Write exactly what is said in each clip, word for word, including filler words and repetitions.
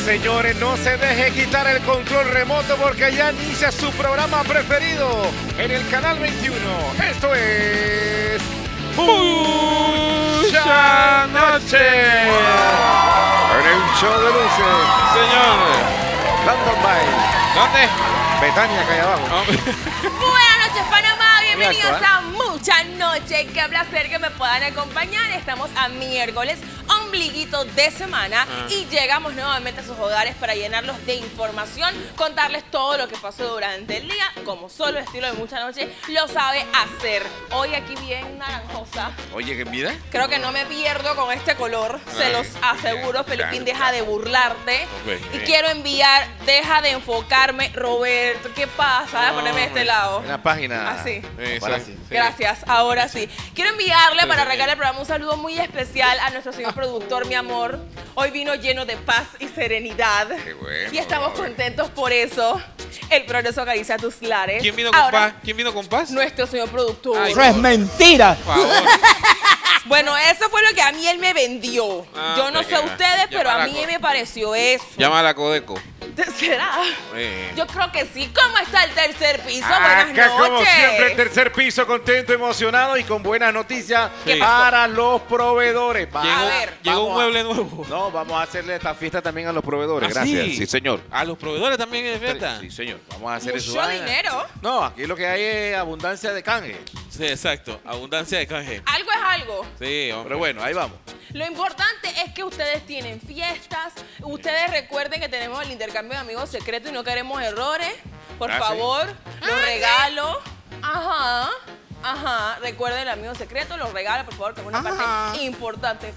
señores, no se deje quitar el control remoto porque ya inicia su programa preferido en el Canal veintiuno. Esto es... ¡Mucha Noche! En el show de luces. Señor. London Bay. ¿Dónde? Betania, acá abajo. Oh. Buenas noches, Panamá. Bienvenidos Mira, a Mucha Noche. Qué placer que me puedan acompañar. Estamos a miércoles, ombliguito de semana, ah. y llegamos nuevamente a sus hogares para llenarlos de información, contarles todo lo que pasó durante el día, como solo estilo de Mucha Noche lo sabe hacer. Hoy aquí bien naranjosa. Oye, ¿qué mira? Creo que no me pierdo con este color, Ay, se los aseguro. Bien, Felipín, claro, deja de burlarte. Okay, y quiero enviar, deja de enfocarme, Roberto. ¿Qué pasa? Voy a ponerme de este lado. En la página. Así. Sí, Ahora sí. sí. Gracias, ahora sí. Quiero enviarle para arrancar el programa un saludo muy especial a nuestro señor productor, mi amor. Hoy vino lleno de paz y serenidad. Qué bueno, y estamos contentos por eso. El progreso acaricia tus lares. ¿Quién vino con ahora, paz? ¿Quién vino con paz? Nuestro señor productor. Ay, eso es mentira. Por favor. Bueno, eso fue lo que a mí él me vendió. Ah, Yo no sé a ustedes, pero a mí me pareció eso. Llama a la Codeco. ¿Será? Eh. Yo creo que sí. ¿Cómo está el tercer piso? Acá, Buenas noches. como siempre, el tercer piso, contento, emocionado y con buenas noticias sí. para los proveedores. Va, llegó, a ver, llegó un mueble a, nuevo. No, vamos a hacerle esta fiesta también a los proveedores. ¿Ah, Gracias. Sí? sí, señor. ¿A los proveedores también es fiesta? Sí, señor. Vamos a hacer eso. ¿Mucho dinero? No, aquí lo que hay es abundancia de canje. Sí, exacto. Abundancia de canje. Algo es algo. Sí, hombre. Pero bueno, ahí vamos. Lo importante es que ustedes tienen fiestas. Ustedes recuerden que tenemos el intercambio de amigos secretos y no queremos errores. Por ah, favor, ¿sí? los regalos. Ajá. Ajá. Recuerden el amigo secreto, los regalos, por favor, que es una Ajá. parte importante.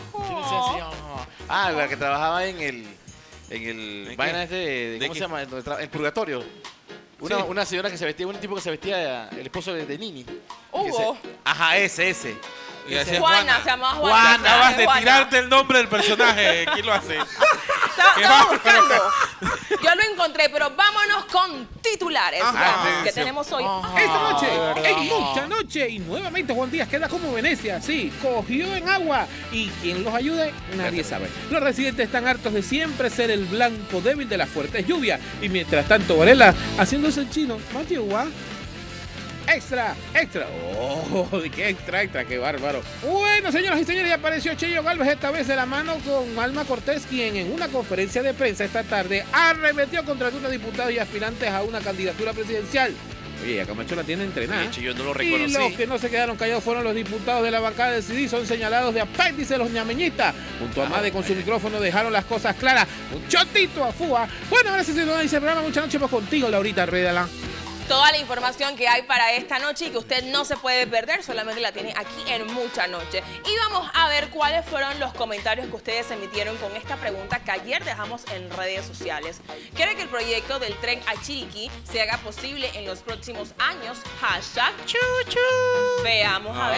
Ajá. Ah, la que trabajaba en el... En el... ¿En vaina ese de, ¿De ¿Cómo qué? se llama? El purgatorio. Una, Sí. una señora que se vestía, un tipo que se vestía, el esposo de, de Nini. Hugo. Se, ajá, ese, ese. Y decía, Juana, Juana, se llamaba Juana. Juana. acabas de Juana. tirarte el nombre del personaje. ¿Quién lo hace? Estaba, estaba buscando. Yo lo encontré, pero vámonos con titulares. Ajá. Vamos, que tenemos hoy. Esta noche, en Mucha Noche, y nuevamente Juan Díaz queda como Venecia, sí, cogió en agua. ¿Y quién los ayude? Nadie sabe. Los residentes están hartos de siempre ser el blanco débil de las fuertes lluvias. Y mientras tanto, Varela, haciéndose el chino, más lluvia. Extra, extra. Oh, qué extra, extra, qué bárbaro. Bueno, señoras y señores, ya apareció Cheyo Gálvez, esta vez de la mano con Alma Cortés, quien en una conferencia de prensa esta tarde arremetió contra algunos diputados y aspirantes a una candidatura presidencial. Oye, a Camacho la tiene entrenada. Sí, yo no lo Y reconocí. los que no se quedaron callados fueron los diputados de la bancada de C D, son señalados de apéndice los ñameñistas. Junto a Made con su micrófono dejaron las cosas claras. Un chotito a Fua. Bueno, ahora sí se nos dice el programa Mucha Noche, pues contigo, Laurita Redala. Toda la información que hay para esta noche y que usted no se puede perder, solamente la tiene aquí en Mucha Noche. Y vamos a ver cuáles fueron los comentarios que ustedes emitieron con esta pregunta que ayer dejamos en redes sociales. ¿Cree que el proyecto del tren a Chiriquí se haga posible en los próximos años? Hashtag chuchu. Veamos a ver.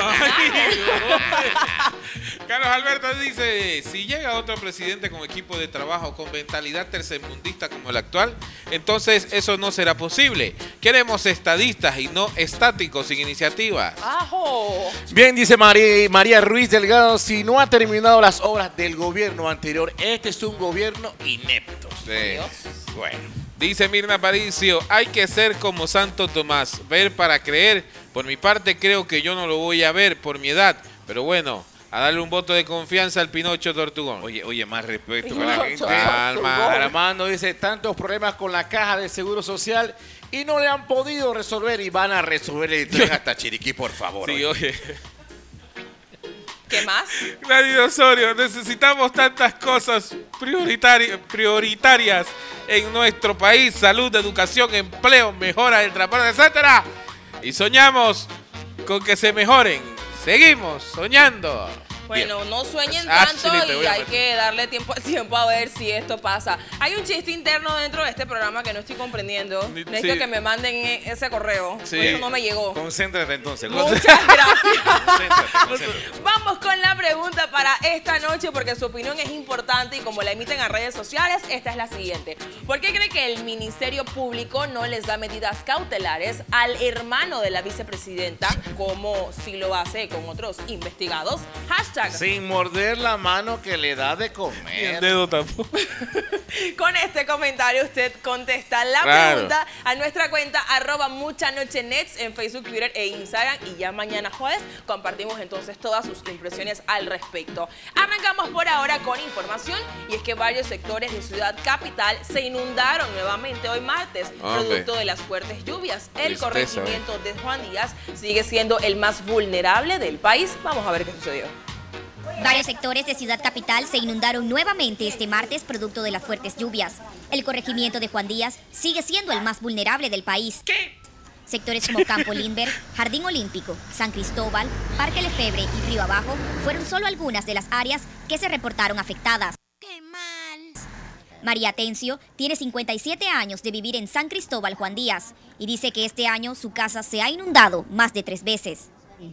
Carlos Alberto dice, si llega otro presidente con equipo de trabajo con mentalidad tercermundista como el actual, entonces eso no será posible. Queremos estadistas y no estáticos sin iniciativas. ¡Ajo! Bien, dice María, María Ruiz Delgado, si no ha terminado las obras del gobierno anterior, este es un gobierno inepto. Sí. Dios. Bueno. Dice Mirna Paricio, hay que ser como Santo Tomás, ver para creer. Por mi parte creo que yo no lo voy a ver por mi edad, pero bueno, a darle un voto de confianza al Pinocho Tortugón. Oye, oye, más respeto Pinocho con la gente. Calma. Armando dice, tantos problemas con la caja de seguro social y no le han podido resolver y van a resolver el tren hasta Chiriquí, por favor. Sí, oye. ¿Qué más? Gladys Osorio, necesitamos tantas cosas prioritari prioritarias en nuestro país. Salud, educación, empleo, mejora del transporte, etcétera. Y soñamos con que se mejoren. Seguimos soñando. Bueno, Bien. no sueñen Ah, tanto sí, te y voy a hay meter. que darle tiempo al tiempo a ver si esto pasa. Hay un chiste interno dentro de este programa que no estoy comprendiendo. Sí. Necesito que me manden e- ese correo. Sí. Por eso no me llegó. Concéntrate entonces. Muchas gracias. Concéntrate, concéntrate. Vamos con la pregunta para esta noche porque su opinión es importante y como la emiten a redes sociales, esta es la siguiente. ¿Por qué cree que el Ministerio Público no les da medidas cautelares al hermano de la vicepresidenta como si lo hace con otros investigados? Hashtag Hashtag. Sin morder la mano que le da de comer. El dedo tampoco. Con este comentario usted contesta la Claro. pregunta a nuestra cuenta arroba mucha noche nets en Facebook, Twitter e Instagram. Y ya mañana jueves compartimos entonces todas sus impresiones al respecto. Arrancamos por ahora con información y es que varios sectores de Ciudad Capital se inundaron nuevamente hoy martes, Hombre. producto de las fuertes lluvias. El Tristeza, corregimiento de Juan Díaz sigue siendo el más vulnerable del país. Vamos a ver qué sucedió. Varios sectores de Ciudad Capital se inundaron nuevamente este martes producto de las fuertes lluvias. El corregimiento de Juan Díaz sigue siendo el más vulnerable del país. Sectores como Campo Lindbergh, Jardín Olímpico, San Cristóbal, Parque Lefebvre y Río Abajo fueron solo algunas de las áreas que se reportaron afectadas. ¡Qué mal! María Atencio tiene cincuenta y siete años de vivir en San Cristóbal, Juan Díaz, y dice que este año su casa se ha inundado más de tres veces.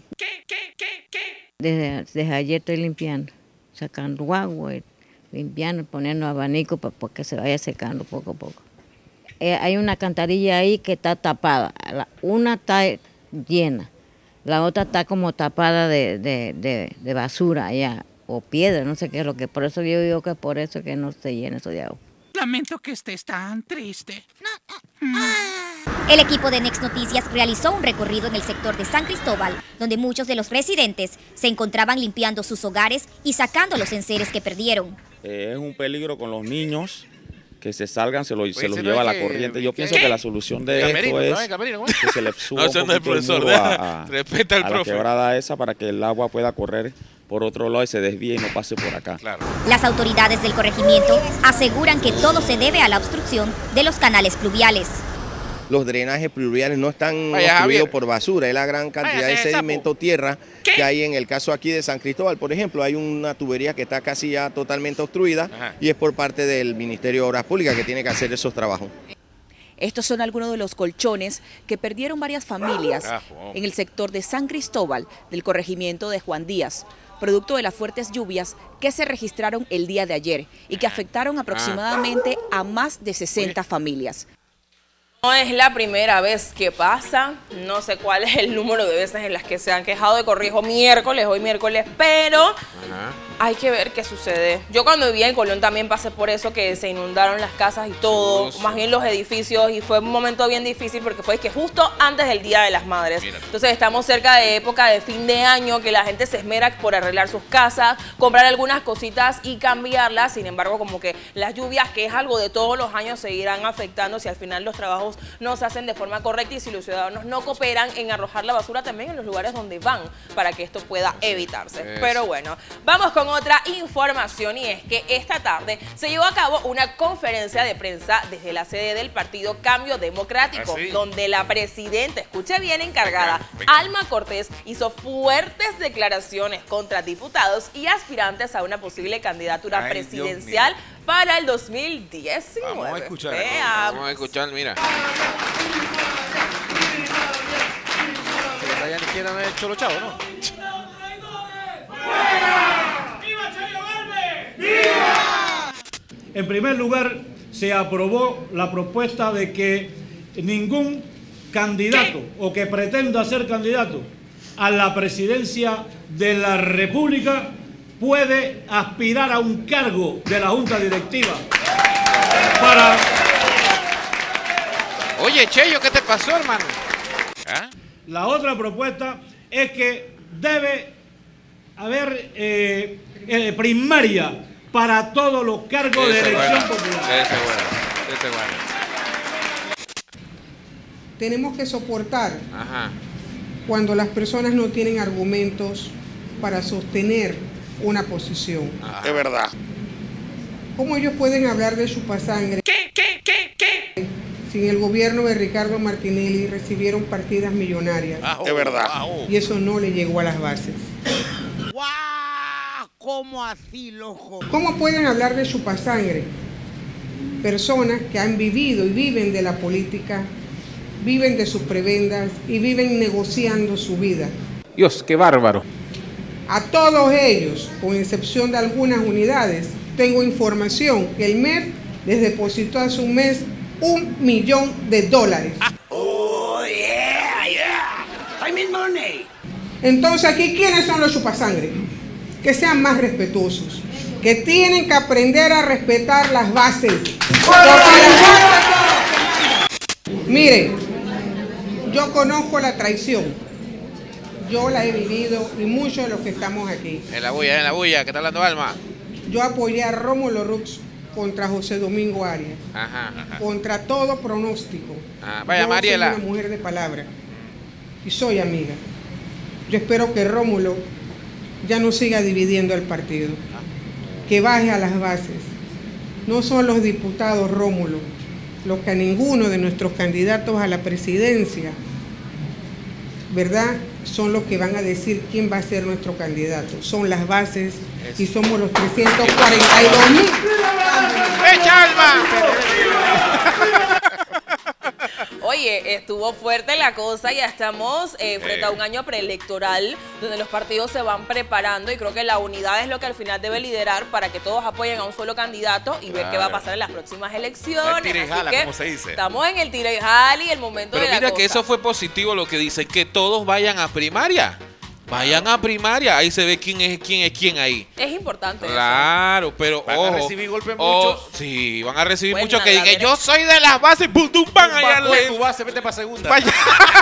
Desde, desde ayer estoy limpiando, sacando agua, limpiando, poniendo abanico para que se vaya secando poco a poco. Eh, hay una alcantarilla ahí que está tapada, la, una está llena, la otra está como tapada de, de, de, de basura allá, o piedra, no sé qué es lo que, por eso yo digo que es por eso que no se llena eso de agua. Lamento que estés tan triste. El equipo de Next Noticias realizó un recorrido en el sector de San Cristóbal, donde muchos de los residentes se encontraban limpiando sus hogares y sacando los enseres que perdieron. Eh, es un peligro con los niños, que se salgan, se, lo, se los si lleva no la es que- corriente. Yo ¿qué? pienso que la solución de Camerino, esto ¿no? es Camerino, ¿cómo es? que se le suba No, un ese no es el poquito el profesor, muro deja- a, a- respeta al a la profe. quebrada esa para que el agua pueda correr por otro lado y se desvíe y no pase por acá. Claro. Las autoridades del corregimiento aseguran que todo se debe a la obstrucción de los canales pluviales. Los drenajes pluviales no están Vaya, obstruidos Javier. por basura, es la gran cantidad Váyase, de sapo. sedimento, tierra que hay en el caso aquí de San Cristóbal, por ejemplo, hay una tubería que está casi ya totalmente obstruida Ajá. y es por parte del Ministerio de Obras Públicas que tiene que hacer esos trabajos. Estos son algunos de los colchones que perdieron varias familias Carajo. en el sector de San Cristóbal del corregimiento de Juan Díaz, producto de las fuertes lluvias que se registraron el día de ayer y que afectaron aproximadamente a más de sesenta familias. No es la primera vez que pasa, no sé cuál es el número de veces en las que se han quejado de corrijo miércoles, hoy miércoles, pero Ajá. hay que ver qué sucede. Yo cuando vivía en Colón también pasé por eso, que se inundaron las casas y todo, Sí, sí. más bien los edificios, y fue un momento bien difícil porque fue que justo antes del Día de las Madres. Mira. Entonces estamos cerca de época de fin de año, que la gente se esmera por arreglar sus casas, comprar algunas cositas y cambiarlas. Sin embargo, como que las lluvias, que es algo de todos los años, seguirán afectando si al final los trabajos no se hacen de forma correcta y si los ciudadanos no cooperan en arrojar la basura también en los lugares donde van para que esto pueda evitarse. Eso. Pero bueno, vamos con otra información y es que esta tarde se llevó a cabo una conferencia de prensa desde la sede del partido Cambio Democrático, ¿Ah, sí? donde la presidenta, escuche bien, encargada, Venga, venga. Alma Cortés, hizo fuertes declaraciones contra diputados y aspirantes a una posible candidatura Ay, Dios presidencial para el dos mil diecinueve. Vamos a escuchar. Veamos. Vamos a escuchar, mira. Ya ni siquiera han hecho los chavos, ¿no? En primer lugar, se aprobó la propuesta de que ningún candidato o que pretenda ser candidato a la presidencia de la República puede aspirar a un cargo de la Junta Directiva para... Oye, Cheyo, ¿qué te pasó, hermano? ¿Ah? La otra propuesta es que debe haber eh, eh, primaria para todos los cargos de Ese elección bueno, popular. ese bueno, ese bueno. Tenemos que soportar Ajá. cuando las personas no tienen argumentos para sostener una posición. Ajá. Es verdad. ¿Cómo ellos pueden hablar de chupasangre? ¿Qué, qué, qué, qué? Si en el gobierno de Ricardo Martinelli recibieron partidas millonarias Es verdad. y eso no le llegó a las bases. ¡Guau! ¿Cómo así, loco? ¿Cómo pueden hablar de chupasangre? Personas que han vivido y viven de la política, viven de sus prebendas y viven negociando su vida. Dios, qué bárbaro. A todos ellos, con excepción de algunas unidades, tengo información que el M E F les depositó hace un mes un millón de dólares. ¡Oh, yeah, yeah! ¡I mean money! Entonces, aquí, ¿quiénes son los chupasangre? que sean más respetuosos, que tienen que aprender a respetar las bases. Mire, yo conozco la traición, yo la he vivido y muchos de los que estamos aquí. En la bulla, en la bulla, ¿qué está hablando Alma? Yo apoyé a Rómulo Rux contra José Domingo Arias, ajá, ajá. contra todo pronóstico. Ah, vaya, yo Mariela. soy una mujer de palabra y soy amiga. Yo espero que Rómulo ya no siga dividiendo el partido, que baje a las bases. No son los diputados, Rómulo, los que a ninguno de nuestros candidatos a la presidencia, ¿verdad?, son los que van a decir quién va a ser nuestro candidato. Son las bases y somos los trescientos cuarenta y dos mil. ¡Echa Alma! Oye, estuvo fuerte la cosa, ya estamos eh, frente a un año preelectoral donde los partidos se van preparando y creo que la unidad es lo que al final debe liderar para que todos apoyen a un solo candidato y ver qué va a pasar en las próximas elecciones. El tira y jala, Así que como se dice. Estamos en el tira y jala y el momento Pero de la mira cosa. que eso fue positivo lo que dice, que todos vayan a primaria. Vayan a primaria, ahí se ve quién es quién es quién ahí. Es importante. Claro, eso. Pero van ojo, a recibir golpes oh, muchos. Sí, van a recibir Bueno, muchos que nada, digan, mira. yo soy de las bases, pum, tum, pan, allá Bajo de le- tu base, vete para segunda. Vaya.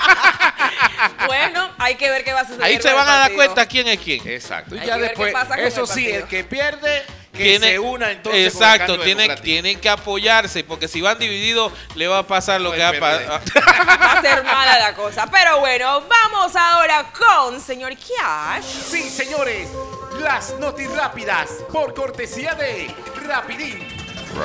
Bueno, hay que ver qué va a suceder. Ahí con se el van a dar partido. cuenta quién es quién. Exacto. Y Hay ya que ver después, qué pasa con eso el sí, partido. el que pierde, que Tiene- se una entonces Exacto, con el cambio tienen, democrático. tienen que apoyarse, porque si van divididos le va a pasar lo No, que va el a P R D. pasar. Va a ser mala la cosa. Pero bueno, vamos ahora con señor Cash. Sí, señores, las notis rápidas por cortesía de Rapidín.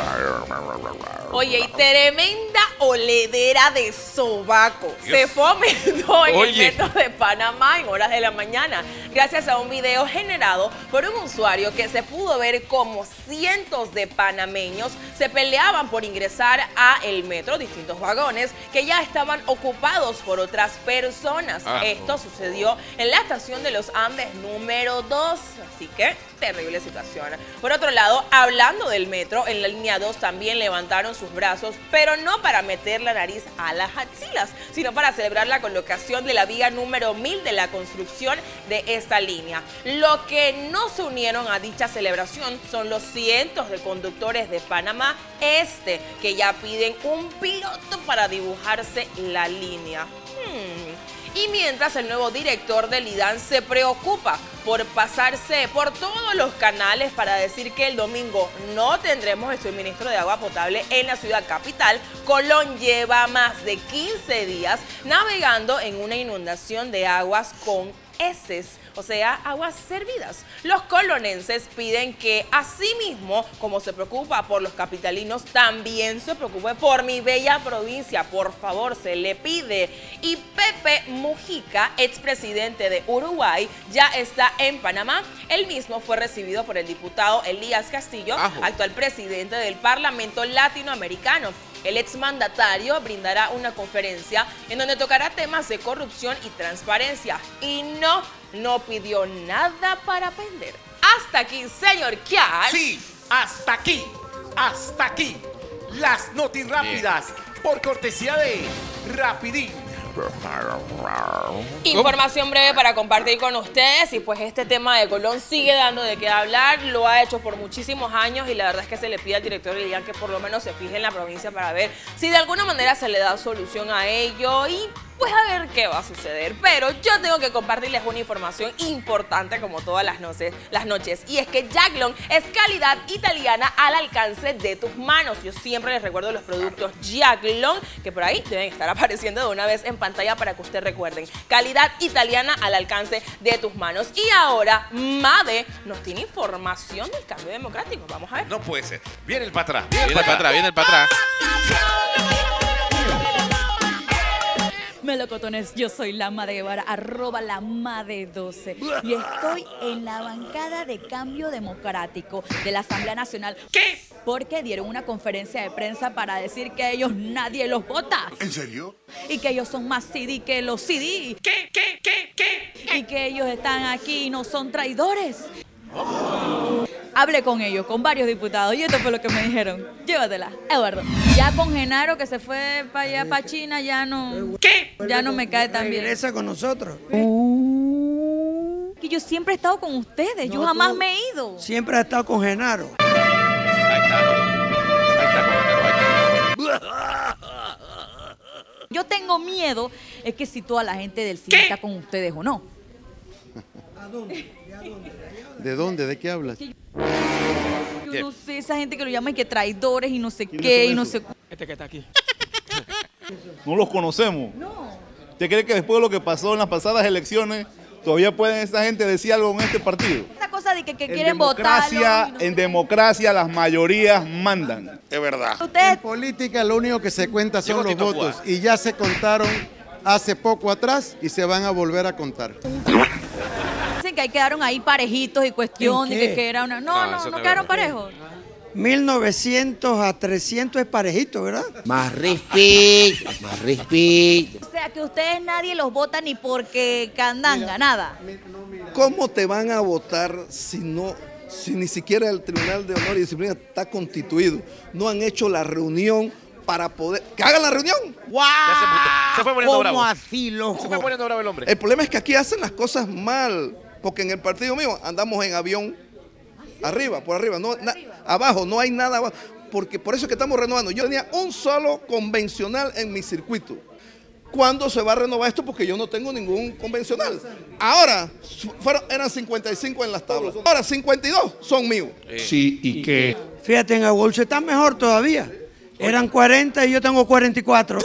Oye, y tremenda oledera de sobaco se fomentó en Oye. el metro de Panamá en horas de la mañana, gracias a un video generado por un usuario que se pudo ver como cientos de panameños se peleaban por ingresar a el metro, distintos vagones que ya estaban ocupados por otras personas. Ah. Esto sucedió en la estación de los Andes número dos, así que terrible situación. Por otro lado, hablando del metro, en la línea dos también levantaron sus brazos, pero no para meter la nariz a las axilas, sino para celebrar la colocación de la viga número mil de la construcción de esta línea. Lo que no se unieron a dicha celebración son los cientos de conductores de Panamá Este, que ya piden un piloto para dibujarse la línea. Hmm. Y mientras el nuevo director del IDAN se preocupa por pasarse por todos los canales para decir que el domingo no tendremos el suministro de agua potable en la ciudad capital, Colón lleva más de quince días navegando en una inundación de aguas con heces, o sea, aguas servidas. Los colonenses piden que asimismo, como se preocupa por los capitalinos, también se preocupe por mi bella provincia. Por favor, se le pide. Y Pepe Mujica, expresidente de Uruguay, ya está en Panamá. Él mismo fue recibido por el diputado Elías Castillo, Ajo. actual presidente del Parlamento Latinoamericano. El exmandatario brindará una conferencia en donde tocará temas de corrupción y transparencia. Y no, no pidió nada para aprender. Hasta aquí, señor Cash. Sí, hasta aquí, hasta aquí. Las notis rápidas por cortesía de Rapidín. Información breve para compartir con ustedes y pues este tema de Colón sigue dando de qué hablar, lo ha hecho por muchísimos años y la verdad es que se le pide al director del IDAN que por lo menos se fije en la provincia para ver si de alguna manera se le da solución a ello y pues a ver qué va a suceder. Pero yo tengo que compartirles una información importante como todas las noches, las noches y es que Jacklon es calidad italiana al alcance de tus manos. Yo siempre les recuerdo los productos Jacklon que por ahí deben estar apareciendo de una vez en pantalla para que ustedes recuerden. Calidad italiana al alcance de tus manos. Y ahora Made nos tiene información del cambio democrático. Vamos a ver. No puede ser. Viene el para atrás. Viene para atrás, viene el para atrás. Melocotones, yo soy la Made Guevara, arroba la Made doce y estoy en la bancada de Cambio Democrático de la Asamblea Nacional. ¿Qué? Porque dieron una conferencia de prensa para decir que ellos nadie los vota. ¿En serio? Y que ellos son más C D que los C D. ¿Qué? ¿Qué? ¿Qué? ¿Qué? Y que ellos están aquí y no son traidores. Hablé con ellos, con varios diputados, y esto fue lo que me dijeron. Llévatela, Eduardo. Ya con Genaro, que se fue para allá, para China, ya no... ¿Qué? Ya no me cae tan bien. Regresa con nosotros. Y yo siempre he estado con ustedes, No, yo jamás tú- me he ido. Siempre ha estado con Genaro. Yo tengo miedo, es que si toda la gente del cine está con ustedes o no. ¿A dónde? ¿De a dónde? ¿De dónde? ¿De qué hablas? Yo no sé, esa gente que lo llaman que traidores y no sé qué, y no sé... Este que está aquí. No los conocemos. No. ¿Usted cree que después de lo que pasó en las pasadas elecciones, todavía pueden esa gente decir algo en este partido? Esa cosa de que, que En quieren votar. democracia, en democracia las mayorías mandan. Es verdad. Ustedes- En política lo único que se cuenta son Llegó los Tito votos. Fua. Y ya se contaron hace poco atrás y se van a volver a contar. Dicen que ahí quedaron ahí parejitos y cuestión ¿En de que, qué? que era una... No, No, no, eso no, no es quedaron verdad. parejos. mil novecientos a trescientos es parejito, ¿verdad? Más respeto, más respeto. O sea, que ustedes nadie los vota ni porque candanga, nada. ¿Cómo te van a votar si no, si ni siquiera el Tribunal de Honor y Disciplina está constituido? No han hecho la reunión para poder... ¡Que hagan la reunión! ¡Guau! Se fue poniendo bravo. ¿Cómo así, loco? Se fue poniendo bravo el hombre. El problema es que aquí hacen las cosas mal, porque en el partido mío andamos en avión, arriba, por arriba, no, na- abajo, no hay nada abajo, porque por eso es que estamos renovando. Yo tenía un solo convencional en mi circuito. ¿Cuándo se va a renovar esto? Porque yo no tengo ningún convencional. Ahora, fueron, eran cincuenta y cinco en las tablas. Ahora cincuenta y dos son míos. Sí, ¿y qué? Fíjate, en Aguaulce está mejor todavía. Eran cuarenta y yo tengo cuarenta y cuatro.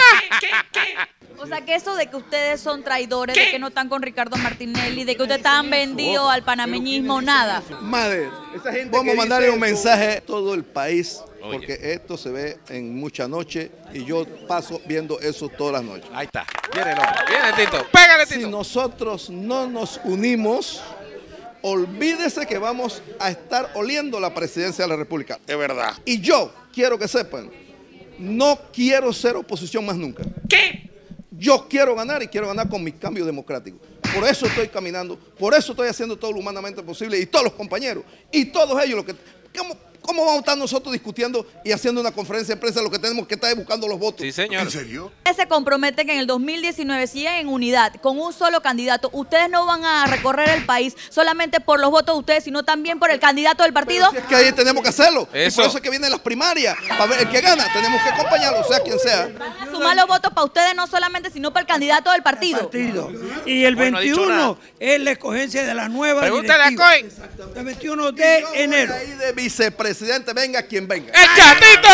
O sea, que eso de que ustedes son traidores, de que no están con Ricardo Martinelli, de que ustedes están vendidos al panameñismo, nada. Madre, gente vamos que a mandarle dice un eso- mensaje a todo el país, Oye. porque esto se ve en mucha noche y yo paso viendo eso todas las noches. Ahí está. Viene el hombre. Viene Tito, pégale Si Tito. nosotros no nos unimos, olvídese que vamos a estar oliendo la presidencia de la República. Es verdad. Y yo quiero que sepan, no quiero ser oposición más nunca. ¿Qué? Yo quiero ganar y quiero ganar con mi cambio democrático. Por eso estoy caminando, por eso estoy haciendo todo lo humanamente posible y todos los compañeros y todos ellos lo que... ¿Cómo, cómo vamos a estar nosotros discutiendo y haciendo una conferencia de prensa? Lo que tenemos que estar es buscando los votos. Sí, señor. ¿En serio? Ustedes se comprometen que en el dos mil diecinueve siguen en unidad, con un solo candidato. Ustedes no van a recorrer el país solamente por los votos de ustedes, sino también por el candidato del partido. Es que ahí tenemos que hacerlo. Y Eso. por eso es que vienen las primarias. Para ver el que gana, tenemos que acompañarlo, sea quien sea. Van a sumar los votos para ustedes, no solamente, sino para el candidato del partido. Partido. Y el Bueno, ha dicho nada. veintiuno es la escogencia de la nueva Pregúntale a directiva. Coy. El veintiuno de Yo voy enero. ahí de vicepresidente, venga quien venga. ¡El Chatito!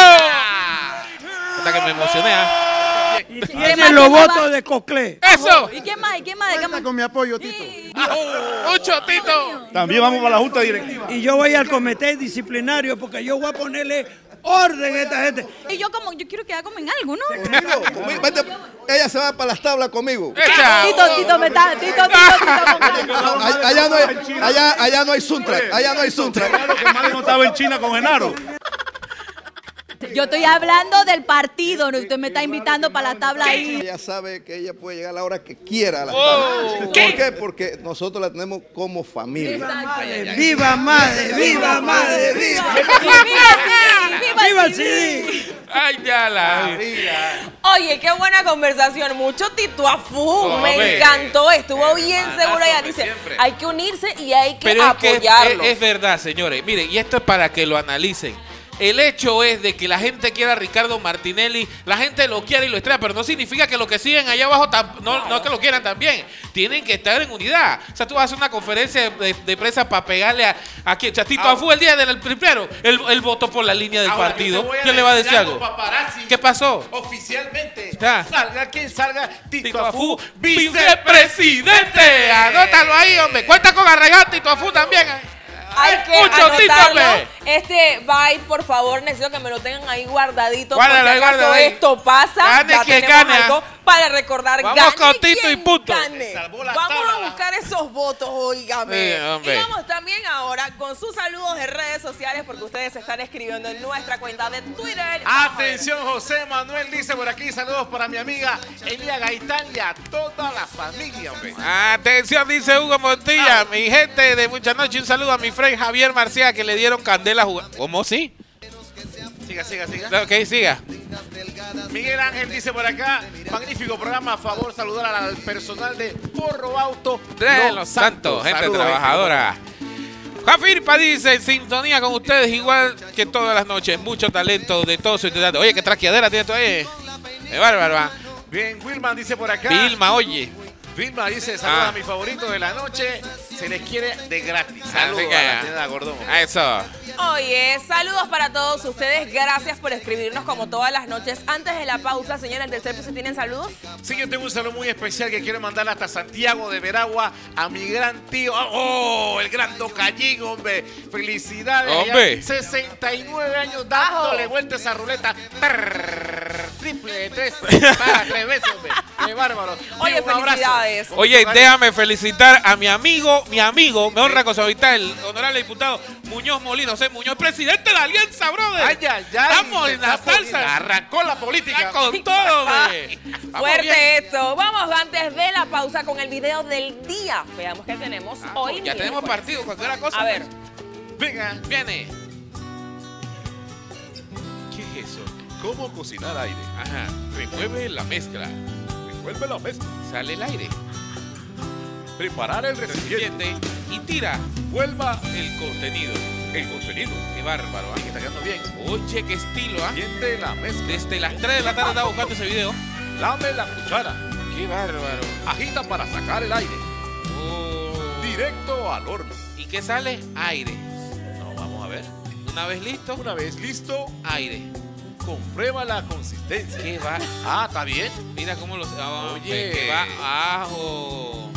Hasta que me emocioné, ¿ah? Y ¿Quién tiene más, los quién más votos va? de Coclé. ¡Eso! ¿Y quién más? ¿Y quién más? ¿De qué Cuenta más? con mi apoyo, Tito. ¡Mucho, Tito! También vamos para la Junta Directiva. Y yo voy al comité disciplinario porque yo voy a ponerle orden a esta gente. Y yo como, yo quiero quedar como en algo, ¿no? Conmigo, conmigo, vete. Ella se va para las tablas conmigo. ¡Echa! Tito, Tito, me está, Tito, Tito, Tito, Tito. No, all- allá no hay, allá, allá no hay Suntrack, allá no hay Suntrack. Claro que Mario no estaba en China con Genaro. Yo estoy hablando del partido, ¿no? Usted me está invitando para la tabla ahí. Ella sabe que ella puede llegar a la hora que quiera a las Oh. tablas. ¿Por qué? Porque nosotros la tenemos como familia. ¡Viva madre! ¡Viva madre! ¡Viva! ¡Viva el C D! ¡Ay, ya la! Oye, qué buena conversación. Mucho tituafú. Hombre. Me encantó. Estuvo bien Mandazo, seguro. Ella hombre, dice, siempre. hay que unirse y hay que Pero es que es, apoyarlos. es verdad, señores. Miren, y esto es para que lo analicen. El hecho es de que la gente quiera a Ricardo Martinelli, la gente lo quiere y lo estrella, pero no significa que los que siguen allá abajo tam- no, no que lo quieran también. Tienen que estar en unidad. O sea, tú vas a hacer una conferencia de, de prensa para pegarle a, a quien Chatito Ahora- Afú el día del primero. Él, él votó por la línea del Ahora, partido. yo te voy a ¿Quién le va a decir decir algo? algo, paparazzi. ¿Qué pasó? Oficialmente, Ya. salga quien salga, Tito, Tito Afú, Afú, vicepresidente. vicepresidente. Anótalo ahí, hombre. Cuenta con Arregán, Tito Afú también. Hay que Mucho Tito, anotarlo. hombre. Este bye, por favor, necesito que me lo tengan ahí guardadito. Guárdalo por si ahí, acaso guárdalo ahí. esto pasa, Gane ya quien tenemos gane, algo ¿ah? para recordar. Vamos Gane con Tito quien y punto. gane. Salvó la Vamos tabla. a buscar esos votos, óigame. Sí, hombre. Y vamos también ahora con sus saludos de redes sociales, porque ustedes se están escribiendo en nuestra cuenta de Twitter. Vamos a ver. Atención, José Manuel dice por aquí, saludos para mi amiga Elia Gaitán y a toda la familia, hombre. Atención, dice Hugo Montilla. Mi gente de mucha noche, un saludo a mi friend Javier Marcial que le dieron candela a jugar. ¿Cómo sí? Siga, siga, siga. Ok, siga. Miguel Ángel dice por acá, magnífico programa, a favor saludar al personal de Forro Auto De Los Santos, gente Saludos, trabajadora. Juan Firpa dice, en sintonía con ustedes, igual que todas las noches, mucho talento de todos sus estudiantes. Oye, qué traqueadera tiene tú ahí. Qué bárbaro. Bien, Wilman dice por acá. Vilma, oye. Vilma dice, saludos Ah. a mi favorito de la noche, se les quiere de gratis. Así Saludos que- a la tienda Gordón. Eso. Oye, saludos para todos ustedes. Gracias por escribirnos como todas las noches. Antes de la pausa, señora, el tercer piso, ¿tienen saludos? Sí, yo tengo un saludo muy especial que quiero mandarle hasta Santiago de Veragua a mi gran tío. ¡Oh! El gran Tocallín, hombre. Felicidades. Hombre. Ya sesenta y nueve años dándole vuelta a esa ruleta. Trrr, triple de tres. Para tres veces, hombre. Qué bárbaro. Oye, Tío, un abrazo. felicidades. Oye, déjame felicitar a mi amigo, mi amigo, me honra con su amistad, el honorable diputado Muñoz Molino, José Muñoz, presidente de la Alianza, brother. Ay, ay, ay. Estamos en la Está poli- salsa. Arrancó la política. Ya con todo, hombre. Vamos Fuerte bien. esto. Vamos antes de la pausa con el video del día. Veamos qué tenemos hoy. Ya tenemos miércoles. partido, cualquier cosa. A ver. Venga. Viene. ¿Qué es eso? ¿Cómo cocinar aire? Ajá. Remueve la mezcla. Revuelve la mezcla. Sale el aire. Preparar el recipiente. Recipiente y tira. Vuelva El contenido. el contenido. Qué bárbaro, Sí, que está quedando bien. ¿ah? Oye, qué estilo, ¿ah? Siente la mezcla. Desde las tres de la tarde estaba buscando ese video. Lame la cuchara. Qué bárbaro. Agita para sacar el aire. Oh. Directo al horno. ¿Y qué sale? Aire. No, vamos a ver. Una vez listo, Una vez listo, aire. comprueba la consistencia. ¿Qué va? Ah, está bien. Mira cómo los. ah, Oye. Que va ajo.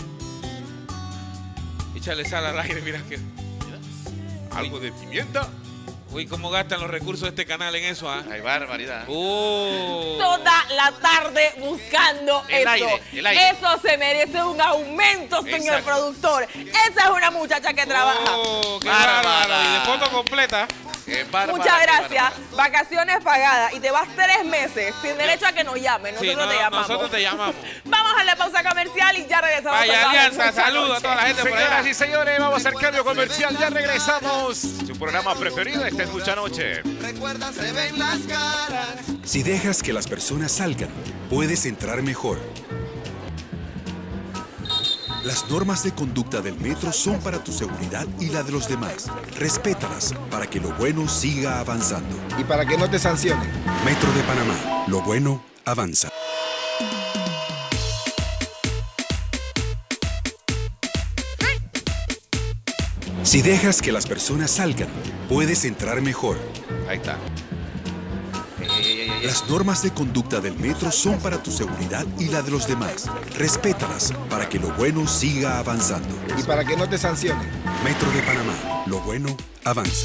Échale sal al aire, mira que. Algo de pimienta. Uy, cómo gastan los recursos de este canal en eso, ¿ah? Hay barbaridad. Oh. Toda la tarde buscando El eso. aire, el aire. Eso se merece un aumento, señor Exacto. productor. Esa es una muchacha que trabaja. Oh, qué Bárbara. bárbaro. Y de foto completa. Qué bárbara, Muchas qué gracias. bárbara. Vacaciones pagadas y te vas tres meses sin derecho a que nos llamen. Sí, Nosotros no, te llamamos. nosotros te llamamos. Vamos a la pausa comercial y ya regresamos. Vaya con más Alianza, Mucha saludos a Noche. toda la gente por Señoras allá. y señores, vamos al cambio comercial. Ya regresamos. Su programa preferido, esta es Mucha Noche. Recuerda, se ven las caras. Si dejas que las personas salgan, puedes entrar mejor. Las normas de conducta del metro son para tu seguridad y la de los demás. Respétalas para que lo bueno siga avanzando. Y para que no te sancionen. Metro de Panamá. Lo bueno avanza. Si dejas que las personas salgan, puedes entrar mejor. Ahí está. Las normas de conducta del metro son para tu seguridad y la de los demás. Respétalas para que lo bueno siga avanzando. Y para que no te sancionen. Metro de Panamá. Lo bueno avanza.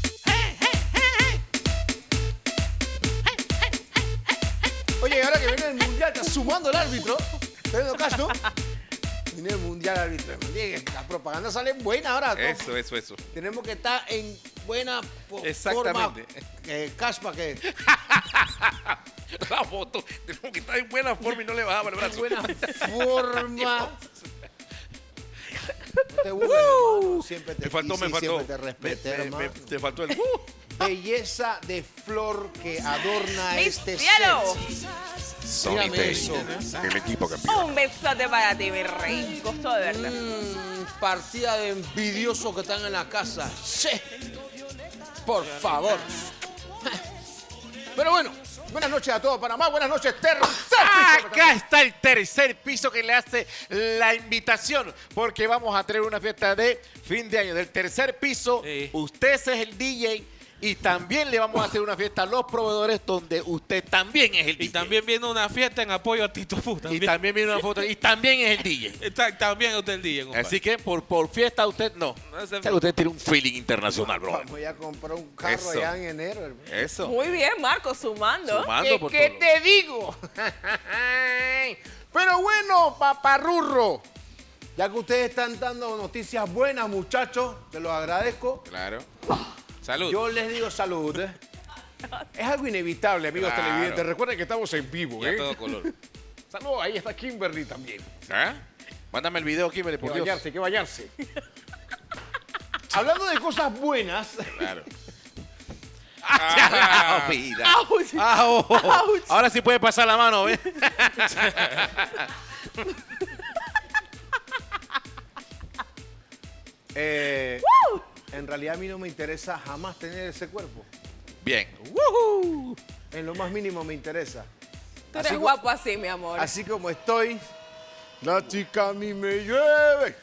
Oye, ahora que viene el mundial, está sumando el árbitro. ¿Estás viendo caso? Viene el mundial árbitro. Oye, la propaganda sale buena ahora. ¿no? Eso, eso, eso. Tenemos que estar en buena po- Exactamente. forma. Eh, Caspa, que La foto. Tenemos que estar en buena forma y no le bajaba el brazo. buena forma. No te burles, hermano. Siempre te Me faltó, quise me y faltó. Siempre te respeté, Me- me- hermano. me- te faltó el. Belleza de flor que adorna ¡Mi este cielo! set. Mírame eso. El equipo campeón. Un besote para ti, mi rey. Gusto de verte. Mm, partida de envidiosos que están en la casa. Sí. Por favor. Pero bueno, buenas noches a todos Panamá, buenas noches Terra. Acá está el tercer piso que le hace la invitación, porque vamos a tener una fiesta de fin de año del tercer piso. Sí. Usted es el D J y también le vamos a hacer una fiesta a los proveedores donde usted también es el D J. Y también viene una fiesta en apoyo a Tito Fu. Y También, también viene una foto y también es el D J. Está- también usted el día, compadre. Así que por, por fiesta usted no. No se- O sea, usted tiene un feeling internacional, bro. Voy a comprar un carro Eso. allá en enero, hermano. Eso. Muy bien, Marco, sumando. Sumando ¿Qué, por qué todo. te digo? Pero bueno, paparrurro, ya que ustedes están dando noticias buenas, muchachos, te los agradezco. Claro. Salud. Yo les digo salud. ¿eh? Es algo inevitable, amigos Claro. televidentes. Recuerden que estamos en vivo, Y a ¿eh? todo color. Saludos, ahí está Kimberly también. ¿Ah? Mándame el video, Kimberly, Que por Dios. bañarse, que bañarse. Hablando de cosas buenas, Claro. Ah, mira. Ouch. Ah, oh, oh. Ouch. Ahora sí puede pasar la mano, ¿ves? Eh, en realidad a mí no me interesa jamás tener ese cuerpo. Bien. ¡Woohoo! En lo más mínimo me interesa. Tú eres Así co- guapo así, mi amor. Así como estoy, la chica a mí me llueve.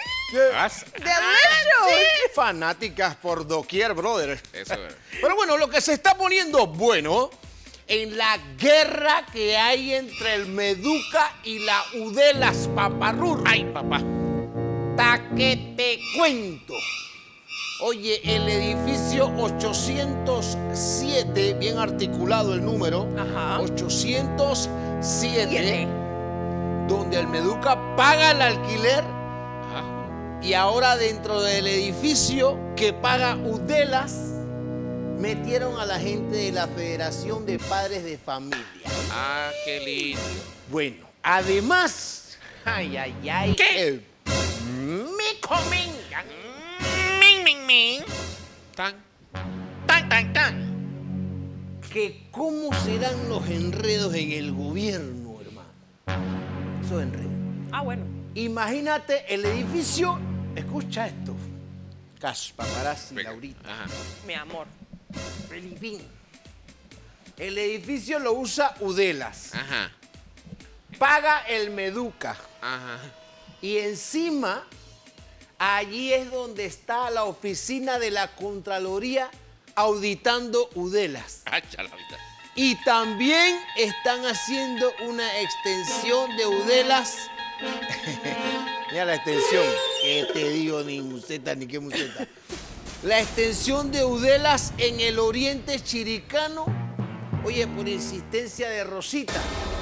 ¡Delicious! Fanáticas por doquier, brother. Eso es. Pero bueno, lo que se está poniendo bueno en la guerra que hay entre el Meduca y la Udelas Paparrur. Ay, papá. Ta que te cuento. Oye, el edificio ochocientos siete, bien articulado el número, Ajá. ochocientos siete, Siete. donde el Meduca paga el alquiler y ahora dentro del edificio que paga Udelas, metieron a la gente de la Federación de Padres de Familia. Ah, qué lindo. Bueno, además, ay, ay, ay, ¿Qué? me comentan Min, min, min. Tan. tan, tan, tan, que cómo serán los enredos en el gobierno, hermano. Esos enredos. Ah, bueno. Imagínate el edificio, escucha esto. Cash, paparazzi, Laurita. Ajá. Mi amor. Felipín. El edificio lo usa Udelas. Ajá. Paga el Meduca. Ajá. Y encima, allí es donde está la oficina de la Contraloría auditando Udelas. Hacha la vida. Y también están haciendo una extensión de Udelas. Mira la extensión. ¿Qué te digo? Ni museta, ni qué museta. La extensión de Udelas en el oriente chiricano. Oye, por insistencia de Rosita.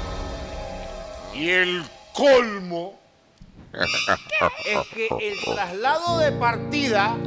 Y el colmo es que el traslado de partida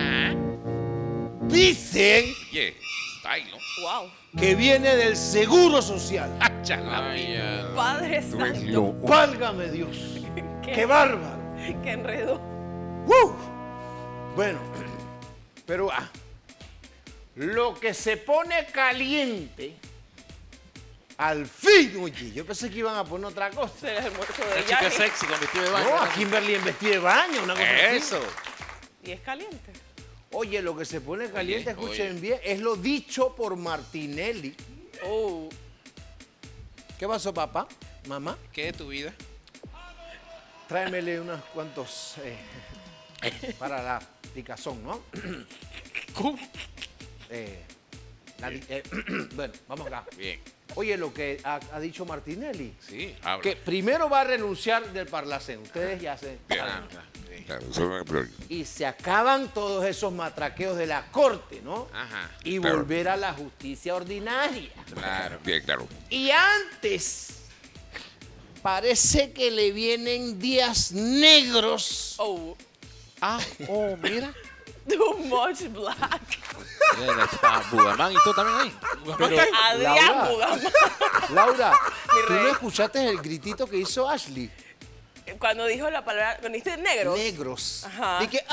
dicen Yeah. Ay, no. Wow. que viene del Seguro Social. Hacha la vida. Padre Santo. Válgame Dios. Qué, ¡Qué bárbaro! qué enredo. ¡Uh! Bueno, pero ah, lo que se pone caliente, al fin, oye, yo pensé que iban a poner otra cosa. El almuerzo Una de chica Yari. sexy con vestido de baño. No, a Kimberly en vestido de baño, una cosa así. Eso. Y es caliente. Oye, lo que se pone caliente, Oye, escuchen oye. bien, es lo dicho por Martinelli. Oh. ¿Qué pasó, papá? ¿Mamá? ¿Qué de tu vida? Tráemele unos cuantos eh, para la picazón, ¿no? ¿Cómo? Eh, la di- eh, bueno, vamos acá. Bien. Oye, lo que ha, ha dicho Martinelli, Sí, habla. que primero va a renunciar del Parlacén. Ustedes ya se... Bien. Ah, sí. Claro, eso no es problema. Y se acaban todos esos matraqueos de la Corte, ¿no? Ajá. Y Claro. volver a la justicia ordinaria. Claro. Bien, claro. Y antes, parece que le vienen días negros. Oh. Ah, oh, mira. Too much black. Mira, está Bugamán y todo también ahí. Pero, Adrián Laura, Bugamán. Laura, Mi ¿tú rey. no escuchaste el gritito que hizo Ashley? Cuando dijo la palabra, cuando dijiste negros. Negros. Ajá. Y que,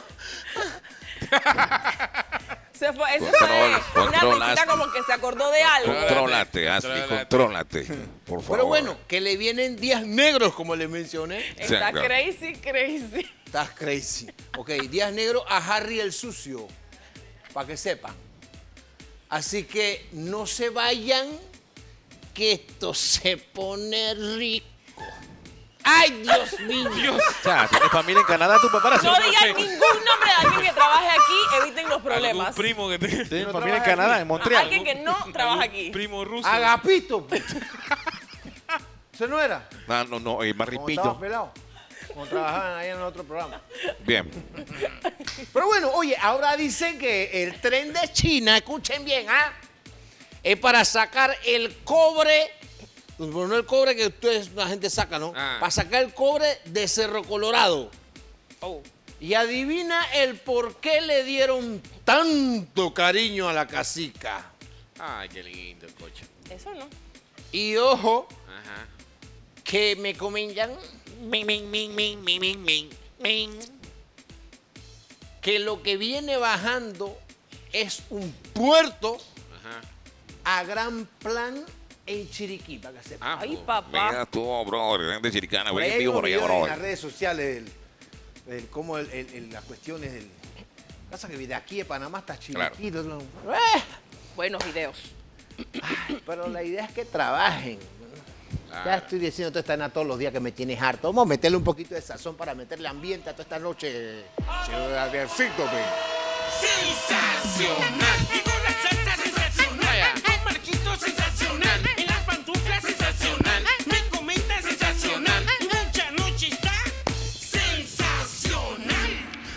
Se fue, eso Control, fue una controla, risita Ashley. como que se acordó de algo. Contrólate, Ashley, contrólate. Por favor. pero bueno, que le vienen días negros, como le mencioné. Está claro. crazy, crazy. Estás crazy. Ok, días negros a Harry el sucio, para que sepan. Así que no se vayan, que esto se pone rico. ¡Ay, Dios mío! Dios. O sea, ¿tienes familia en Canadá tu papá? No digan ningún nombre de alguien que trabaje aquí, eviten los problemas. Un primo que te... ¿Tienes no familia en trabaja Canadá, aquí. en Montreal? Alguien que no trabaja aquí. Primo ruso. Agapito. ¿Eso no era? No, no, no, eh, más Como estabas repito. pelado. Como trabajaban ahí en el otro programa. Bien. Pero bueno, oye, ahora dicen que el tren de China, escuchen bien, ¿ah? Es para sacar el cobre, bueno, no el cobre que ustedes, la gente saca, ¿no? Ah. Para sacar el cobre de Cerro Colorado. Oh. Y adivina el por qué le dieron tanto cariño a la cacica. Ay, qué lindo el coche. Eso no. Y ojo, Ajá. que me comentan Min, min, min, min, min, min, min, min. que lo que viene bajando es un puerto Ajá. a gran plan en Chiriquí, para que sepa. Ah, Ay, papá. Mira tú, bro, de Chiricana, Por ahí ven hay vivo unos por allá, videos en bro. las redes sociales del, del cómo el, el, el- las cuestiones del... Pasa que de aquí de Panamá hasta Chiriquí. Claro. ¿no? ¡Eh! Buenos videos. Pero la idea es que trabajen. Ya Claro. estoy diciendo toda esta nada todos los días que me tienes harto. Vamos a meterle un poquito de sazón para meterle ambiente a toda esta noche. Señor Albercito, pe. Sensacional. Y con la salsa sensacional. Con Marquito sensacional. En las pantuflas sensacional. Me comenta sensacional. Mucha noche está sensacional.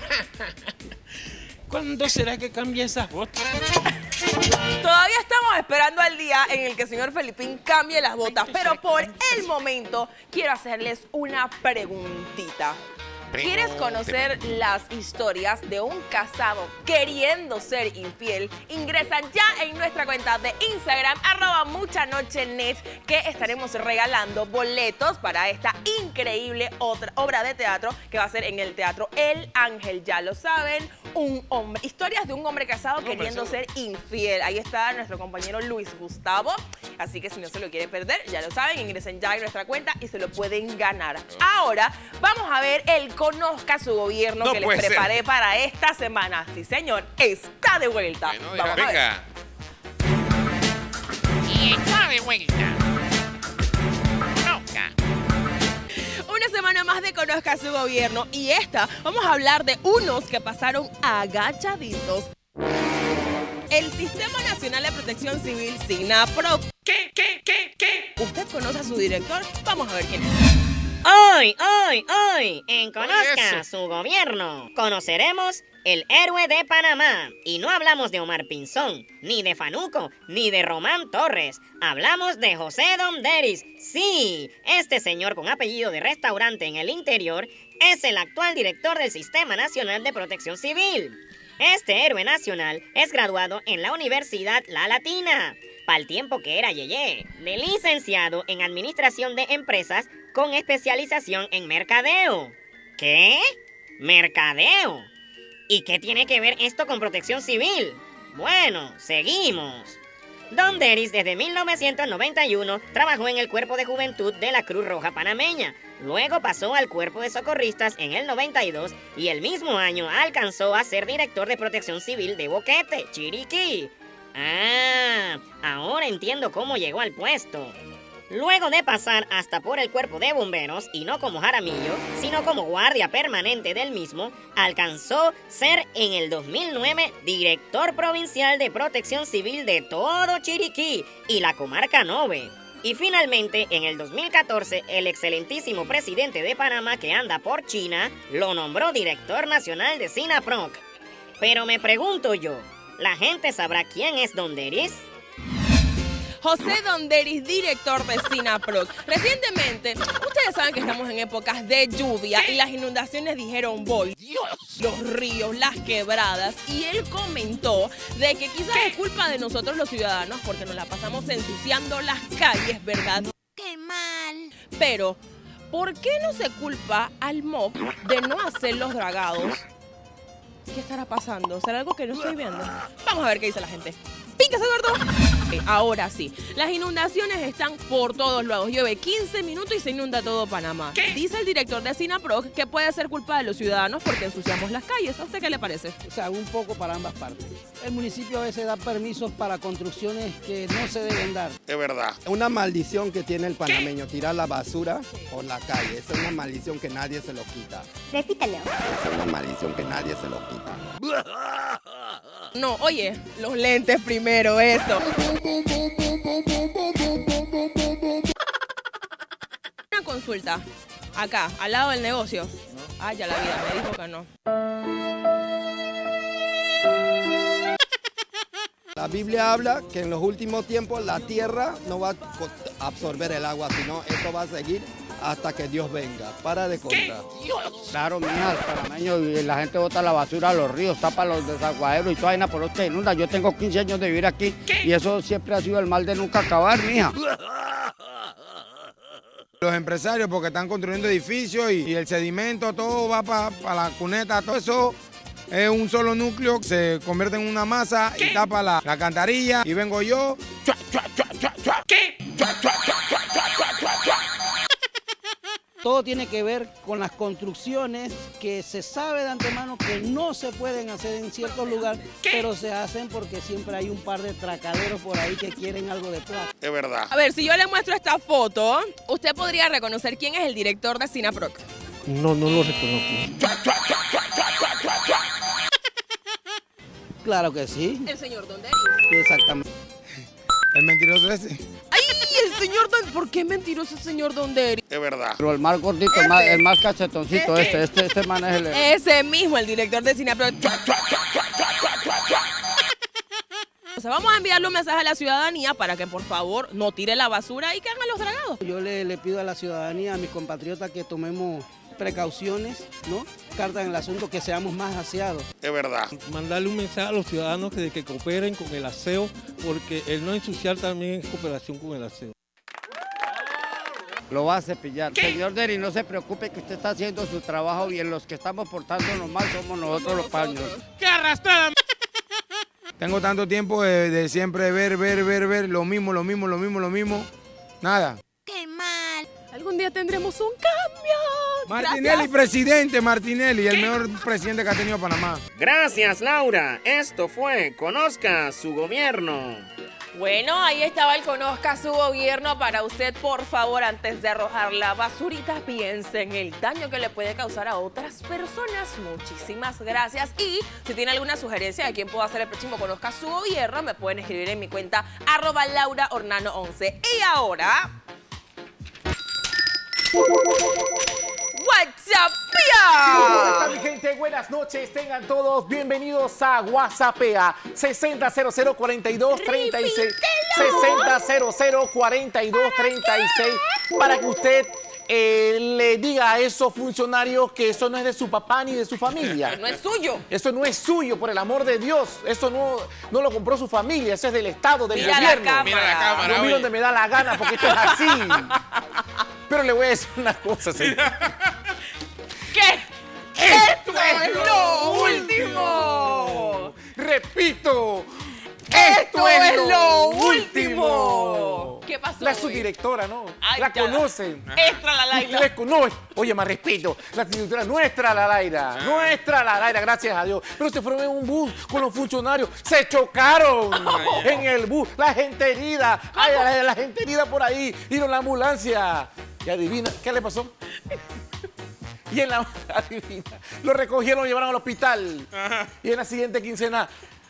¿Cuándo será que cambia esas botas? Todavía estamos esperando al día en el que el señor Felipín cambie las botas, pero por el momento quiero hacerles una preguntita. ¿Quieres conocer las historias de un casado queriendo ser infiel? Ingresa ya en nuestra cuenta de Instagram, arroba muchanochenet, que estaremos regalando boletos para esta increíble otra obra de teatro que va a ser en el Teatro El Ángel. Ya lo saben, un hombre, historias de un hombre casado queriendo ser infiel. Ahí está nuestro compañero Luis Gustavo. Así que si no se lo quieren perder, ya lo saben, ingresen ya en nuestra cuenta y se lo pueden ganar. Ahora vamos a ver el Conozca su Gobierno No que les puede ser. preparé para esta semana. Sí, señor, está de vuelta. Bueno, Vamos a ver. venga. Y está de vuelta. Conozca. Una semana más de Conozca su Gobierno y esta vamos a hablar de unos que pasaron agachaditos. El Sistema Nacional de Protección Civil, SINAPROC. ¿Qué, qué, qué, qué? ¿Usted conoce a su director? Vamos a ver quién es. Hoy, hoy, hoy, en Conozca eso. su Gobierno, conoceremos el héroe de Panamá. Y no hablamos de Omar Pinzón, ni de Fanuco, ni de Román Torres. Hablamos de José Donderis. Sí, este señor con apellido de restaurante en el interior es el actual director del Sistema Nacional de Protección Civil. Este héroe nacional es graduado en la Universidad La Latina, para el tiempo que era yeye, de licenciado en Administración de Empresas con especialización en mercadeo. ¿Qué? ¿Mercadeo? ¿Y qué tiene que ver esto con protección civil? Bueno, seguimos. Donderis desde mil novecientos noventa y uno trabajó en el Cuerpo de Juventud de la Cruz Roja Panameña. Luego pasó al Cuerpo de Socorristas en el noventa y dos y el mismo año alcanzó a ser director de Protección Civil de Boquete, Chiriquí. Ah, ahora entiendo cómo llegó al puesto. Luego de pasar hasta por el Cuerpo de Bomberos, y no como Jaramillo, sino como guardia permanente del mismo, alcanzó ser en el dos mil nueve director provincial de Protección Civil de todo Chiriquí y la comarca Nove. Y finalmente, en el dos mil catorce, el excelentísimo presidente de Panamá que anda por China, lo nombró director nacional de SINAPROC. Pero me pregunto yo, ¿la gente sabrá quién es Donderis? José Donderis, director de SINAPROC. Recientemente, ustedes saben que estamos en épocas de lluvia y las inundaciones dijeron voy. Los ríos, las quebradas. Y él comentó de que quizás es culpa de nosotros los ciudadanos porque nos la pasamos ensuciando las calles, ¿verdad? ¡Qué mal! Pero, ¿por qué no se culpa al M O C de no hacer los dragados? ¿Qué estará pasando? ¿Será algo que no estoy viendo? Vamos a ver qué dice la gente. ¡Píncase, gordo! Ok, ahora sí. Las inundaciones están por todos lados. Llueve quince minutos y se inunda todo Panamá. ¿Qué? Dice el director de SINAPROC que puede ser culpa de los ciudadanos porque ensuciamos las calles. ¿A usted qué le parece? O sea, un poco para ambas partes. El municipio a veces da permisos para construcciones que no se deben dar. Es verdad. Es una maldición que tiene el panameño, tirar la basura por la calle. Esa es una maldición que nadie se lo quita. Repítalo. Esa es una maldición que nadie se lo quita. No, oye, los lentes primero, eso. Una consulta. Acá, al lado del negocio. Ah, ya la vida me dijo que no. La Biblia habla que en los últimos tiempos la tierra no va a absorber el agua, sino esto va a seguir hasta que Dios venga. Para de contar. Claro, mija, el panameño, y la gente bota la basura a los ríos, tapa los desaguaderos y toda vaina por los que inunda. Yo tengo quince años de vivir aquí y eso siempre ha sido el mal de nunca acabar, mija. Los empresarios porque están construyendo edificios y, y el sedimento, todo va para pa la cuneta, todo eso Es un solo núcleo, se convierte en una masa y tapa la, la alcantarilla y vengo yo. Chua, chua, chua, chua, chua. ¿Qué? Chua, chua, chua, chua, chua, chua, chua, chua. Todo tiene que ver con las construcciones que se sabe de antemano que no se pueden hacer en ciertos lugares, pero se hacen porque siempre hay un par de tracaderos por ahí que quieren algo de plata. Es verdad. A ver, si yo le muestro esta foto, usted podría reconocer quién es el director de Sinaproc. No, no lo reconozco. Claro que sí. El señor Don Deris. Exactamente. El mentiroso ese. ¡Ay, el señor Don... ¿Por qué es mentiroso el señor Don Deris? Es verdad. Pero el más gordito, el, más, el más cachetoncito, este, este, este man es el... Ese mismo, el director de Sinaproc. O sea, vamos a enviarle un mensaje a la ciudadanía para que por favor no tire la basura y que hagan los dragados. Yo le, le pido a la ciudadanía, a mis compatriotas, que tomemos precauciones, ¿no? Cartas en el asunto, que seamos más aseados. Es verdad. Mandarle un mensaje a los ciudadanos que, de que cooperen con el aseo, porque el no ensuciar también es cooperación con el aseo. Lo va a cepillar. Señor Deri, no se preocupe que usted está haciendo su trabajo bien. Los que estamos portándonos mal somos nosotros los paños. ¡Qué arrastrada! Tengo tanto tiempo de, de siempre ver, ver, ver, ver, lo mismo, lo mismo, lo mismo, lo mismo. Nada. ¡Qué mal! Algún día tendremos un cambio. Martinelli, Gracias. presidente, Martinelli, el mejor presidente que ha tenido Panamá. Gracias, Laura. Esto fue Conozca su Gobierno. Bueno, ahí estaba el Conozca su Gobierno. Para usted, por favor, antes de arrojar la basurita, piense en el daño que le puede causar a otras personas. Muchísimas gracias. Y si tiene alguna sugerencia de quién puedo hacer el próximo Conozca su Gobierno, me pueden escribir en mi cuenta arroba Laura Hornano once. Y ahora... ¡WhatsAppea! ¿Cómo está mi gente? Buenas noches, tengan todos bienvenidos a WhatsAppea sesenta cero cero cuarenta y dos treinta y seis sesenta cero cero cuarenta y dos treinta y seis para que usted eh, le diga a esos funcionarios que eso no es de su papá ni de su familia. No es suyo. Eso no es suyo, por el amor de Dios. Eso no, no lo compró su familia, eso es del Estado, del Mira gobierno. la cámara. Mira la cámara, Yo vi oye. donde me da la gana porque esto es así. Pero le voy a decir una cosa, señor. ¿Qué? ¡Esto es lo último! Repito, ¡Esto es lo último! ¿Qué pasó La hoy? subdirectora, ¿no? Ay, la ya. conocen. Extra la Laila. Ustedes conocen. Oye, más respeto. La subdirectora nuestra, la Laira. Nuestra, la Laira, gracias a Dios. Pero se fueron en un bus con los funcionarios. Se chocaron en el bus. La gente herida. Ay, la, la gente herida por ahí. Vino la ambulancia. Y adivina, ¿qué le pasó? Y en la... Adivina. Lo recogieron, lo llevaron al hospital. Y en la siguiente quincena...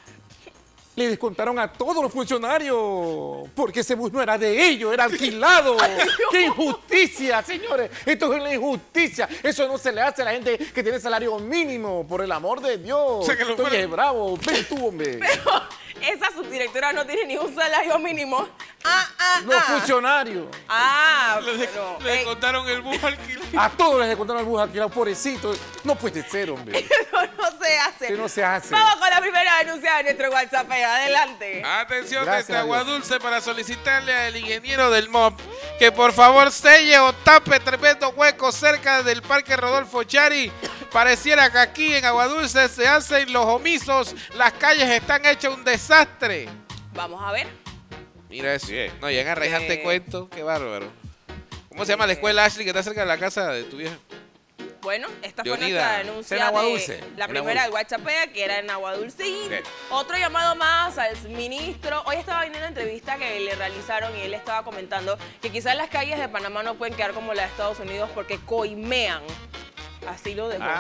Le descontaron a todos los funcionarios, porque ese bus no era de ellos, era alquilado. ¡Qué injusticia, señores! Esto es una injusticia. Eso no se le hace a la gente que tiene salario mínimo, por el amor de Dios. O sea, que lo Estoy fueron- bravo. Ven tú, hombre. Pero esa subdirectora no tiene ni un salario mínimo. Ah, ah, Los ah. funcionarios. Ah, Le, pero... le eh, contaron el bus alquilado. A todos les descontaron el bus alquilado, pobrecito. No puede ser, hombre. Eso no se hace. Que no se hace. Vamos con la primera denuncia de nuestro WhatsApp. Adelante. Atención Gracias desde a Dios. Aguadulce para solicitarle al ingeniero del M O P que por favor selle o tape tremendo hueco cerca del Parque Rodolfo Chari. Pareciera que aquí en Aguadulce se hacen los omisos, las calles están hechas un desastre. Vamos a ver. Mira eso. No, llegan a rejante Eh. cuento, qué bárbaro. ¿Cómo se llama la escuela Ashley que está cerca de la casa de tu vieja? Bueno, esta fue Leonida. nuestra En denuncia Aguadulce. de la En primera de Aguadulce. WhatsApp, que era en Aguadulce. Y Bien. otro llamado más al ministro. Hoy estaba viendo una entrevista que le realizaron y él estaba comentando que quizás las calles de Panamá no pueden quedar como las de Estados Unidos porque coimean. Así lo dejó.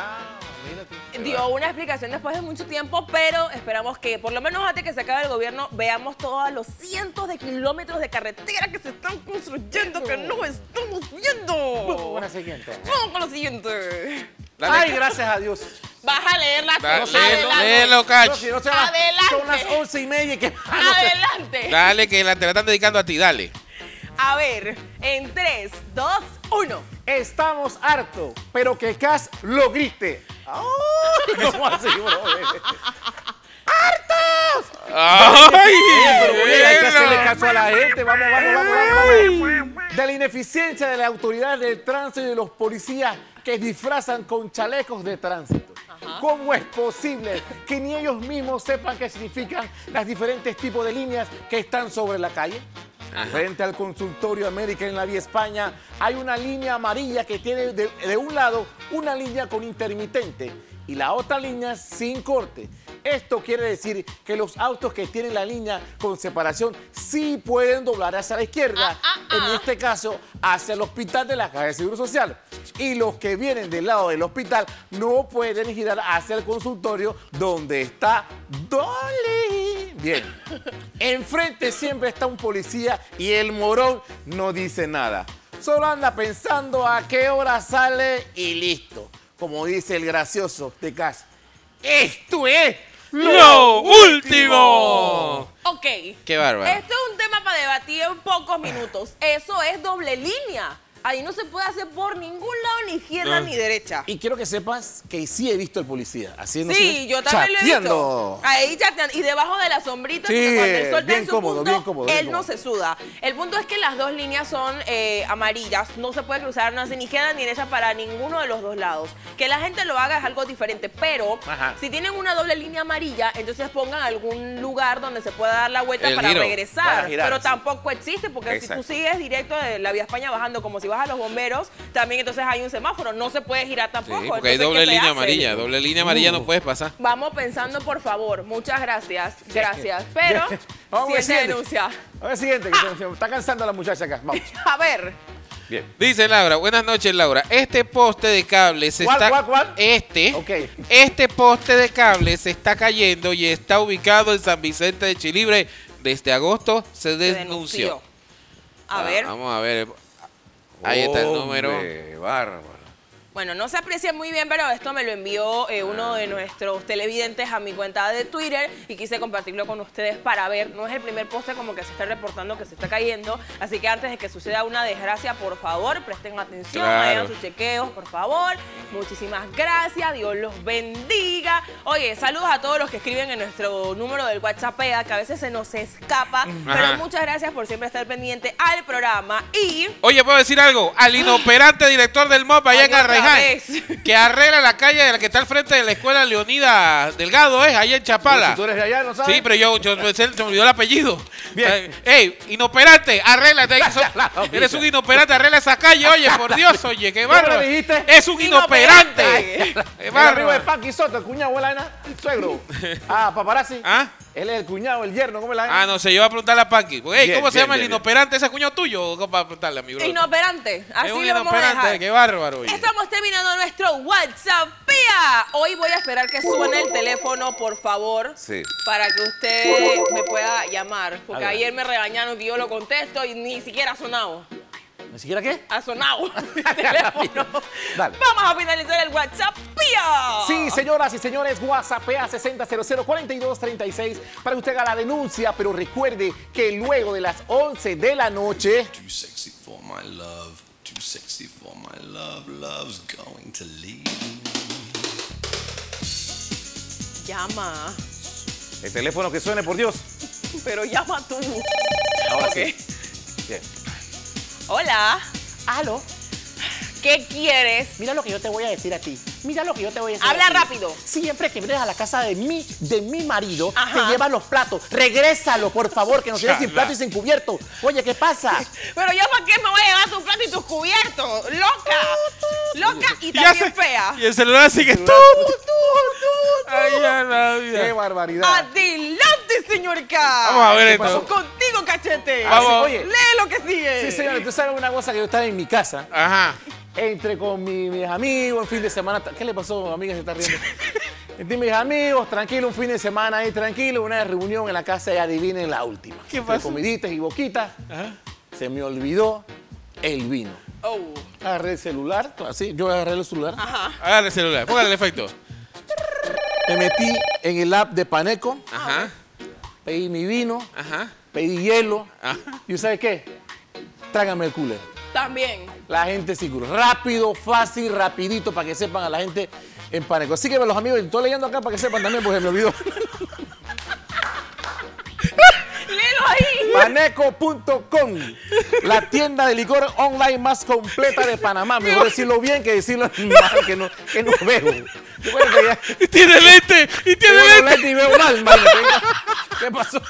Dio una explicación después de mucho tiempo, pero esperamos que por lo menos antes que se acabe el gobierno veamos todos los cientos de kilómetros de carretera que se están construyendo que no estamos viendo. Vamos con la siguiente. Vamos con lo siguiente. Ay, gracias a Dios. Vas a leer la Dale, cosa. léelo, Adelante. léelo, Cacho. No, si no se va- Adelante. Son las once y media y que... Adelante. Dale, que la, te la están dedicando a ti, dale. A ver, en tres, dos, uno. Estamos hartos, pero que Cass lo grite. Ay, ¿cómo así, bro? ¡Hartos! ¡Ay! Oye, pero oye, hay que bueno. hacerle caso a la gente. Vamos, vamos, vamos, vamos, vamos. De la ineficiencia de la autoridad del tránsito y de los policías que disfrazan con chalecos de tránsito. Ajá. ¿Cómo es posible que ni ellos mismos sepan qué significan los diferentes tipos de líneas que están sobre la calle? Ajá. Frente al consultorio América en la vía España hay una línea amarilla que tiene de, de un lado una línea con intermitente y la otra línea sin corte. Esto quiere decir que los autos que tienen la línea con separación sí pueden doblar hacia la izquierda, ah, ah, ah. en este caso hacia el hospital de la Caja de Seguro Social. Y los que vienen del lado del hospital no pueden girar hacia el consultorio donde está Dolly. Bien, enfrente siempre está un policía y el morón no dice nada. Solo anda pensando a qué hora sale y listo. Como dice el gracioso de casa. ¡Esto es lo, lo último! Ok. ¡Qué bárbaro! Esto es un tema para debatir en pocos minutos. Eso es doble línea. Ahí no se puede hacer por ningún lado, ni izquierda no. ni derecha. Y quiero que sepas que sí he visto al policía haciendo. Sí, yo también chateando. lo he visto. Ahí chateando. Y debajo de la sombrita, sí, cuando el sol está bien en su cómodo, punto, bien cómodo, bien él cómodo. no se suda. El punto es que las dos líneas son eh, amarillas. No se puede cruzar no ni izquierda ni derecha para ninguno de los dos lados. Que la gente lo haga es algo diferente. Pero Ajá. si tienen una doble línea amarilla, entonces pongan algún lugar donde se pueda dar la vuelta el para giro. regresar. Para girar, pero sí. tampoco existe, porque Exacto. si tú sigues directo de la vía España bajando como si vas a los bomberos, también entonces hay un semáforo, no se puede girar tampoco. Sí, porque hay doble línea amarilla, doble línea amarilla no puedes pasar. Vamos pensando, por favor. Muchas gracias, gracias. Pero, Vamos si al siguiente. denuncia. Vamos al siguiente, que se, se está cansando la muchacha acá. Vamos. A ver. Bien. Dice Laura, buenas noches Laura. Este poste de cable se ¿Cuál, está... cuál, cuál? Este. Ok. Este poste de cable se está cayendo y está ubicado en San Vicente de Chilibre. Desde agosto se denunció. Se denunció. A Ah, ver. Vamos a ver. Ahí está el número. Hombre, bárbaro. Bueno, no se aprecia muy bien, pero esto me lo envió eh, uno de nuestros televidentes a mi cuenta de Twitter y quise compartirlo con ustedes para ver. No es el primer poste como que se está reportando que se está cayendo, así que antes de que suceda una desgracia, por favor, presten atención, Claro. hagan sus chequeos, por favor. Muchísimas gracias, Dios los bendiga. Oye, saludos a todos los que escriben en nuestro número del WhatsApp, que a veces se nos escapa, Ajá. pero muchas gracias por siempre estar pendiente al programa y... Oye, ¿puedo decir algo? Al inoperante director del M O P allá en Otra Arreján, vez. que arregla la calle de la que está al frente de la escuela Leonida Delgado, ¿eh? Allá en Chapala. Si tú eres de allá, ¿no sabes? Sí, pero yo, yo se, se me olvidó el apellido. Bien. Eh, Ey, inoperante, arréglate. Eres un inoperante, arregla esa calle, oye, por Dios, oye, qué ¿Cómo bárbaro. le dijiste? Es un inoperante. Ay, Qué el amigo de bárbaro. Paqui Soto, el cuñado, ¿es la vaina? El suegro. Ah, paparazzi. ¿Ah? Él es el cuñado, el yerno, ¿cómo es la vaina? Ah, no sé, yo voy a preguntarle a Paqui. Ey, Bien, ¿cómo se bien, llama el bien, inoperante? ¿Ese cuñado tuyo? ¿Cómo para preguntarle a mi bro? Inoperante, así Es un lo vamos a inoperante, dejar. qué bárbaro. Oye. Estamos terminando nuestro WhatsApp. ¡Pía! Hoy voy a esperar que suene el teléfono, por favor, Sí. para que usted me pueda llamar. Porque A ver. ayer me regañaron que yo lo contesto y ni siquiera ha sonado. ¿Ni siquiera qué? Ha sonado el teléfono. Dale. Vamos a finalizar el WhatsApp. ¡Pía! Sí, señoras y señores, WhatsApp a sesenta cero cero cuarenta y dos treinta y seis para que usted haga la denuncia, pero recuerde que luego de las once de la noche... Too sexy for my love, too sexy for my love, love's going to leave. Llama. El teléfono que suene, por Dios. Pero llama tú. Ahora Ok. sí. Bien. Hola. Aló. ¿Qué quieres? Mira lo que yo te voy a decir a ti. Mira lo que yo te voy a decir. Habla a ti. rápido. Siempre que vienes a la casa de mi, de mi marido, Ajá. te llevan los platos. Regrésalo, por favor, que nos tienes sin Chala. plato y sin cubierto. Oye, ¿qué pasa? Pero yo, ¿para qué me voy a llevar tu plato y tus cubiertos? ¡Loca! ¡Loca y Ya también se- fea! Y el celular sigue tú. Ay, ya la vida. ¡Qué barbaridad! ¡Adelante, señor K! Vamos a ver ¿Qué esto. pasó contigo, cachete? Vamos. Así, oye. Lee lo que sigue. Sí, señores, tú sabes una cosa que yo estaba en mi casa, Ajá. entre con mi- mis amigos, en fin de semana. ¿Qué le pasó, amiga? Se está riendo. Entre mis amigos, tranquilo, un fin de semana ahí, tranquilo, una reunión en la casa y adivinen la última. ¿Qué Entre pasó? comiditas y boquitas, Ajá. se me olvidó el vino. Oh. Agarré el celular, así, yo agarré el celular. Ajá. Agarra el celular, póngale el efecto. Me metí en el app de Paneco, Ajá. pedí mi vino, Ajá. pedí hielo. Ajá. ¿Y sabes qué? Trágame el cooler. También. La gente seguro. Rápido, fácil, rapidito, para que sepan a la gente en Paneco. Así que los amigos, estoy leyendo acá para que sepan también, porque me olvidó. Léelo ahí. Paneco punto com, la tienda de licor online más completa de Panamá. Mejor decirlo bien que decirlo mal, que no, que no veo. Y tiene lente, y tiene lente. lente y veo mal, mal. ¿Qué pasó?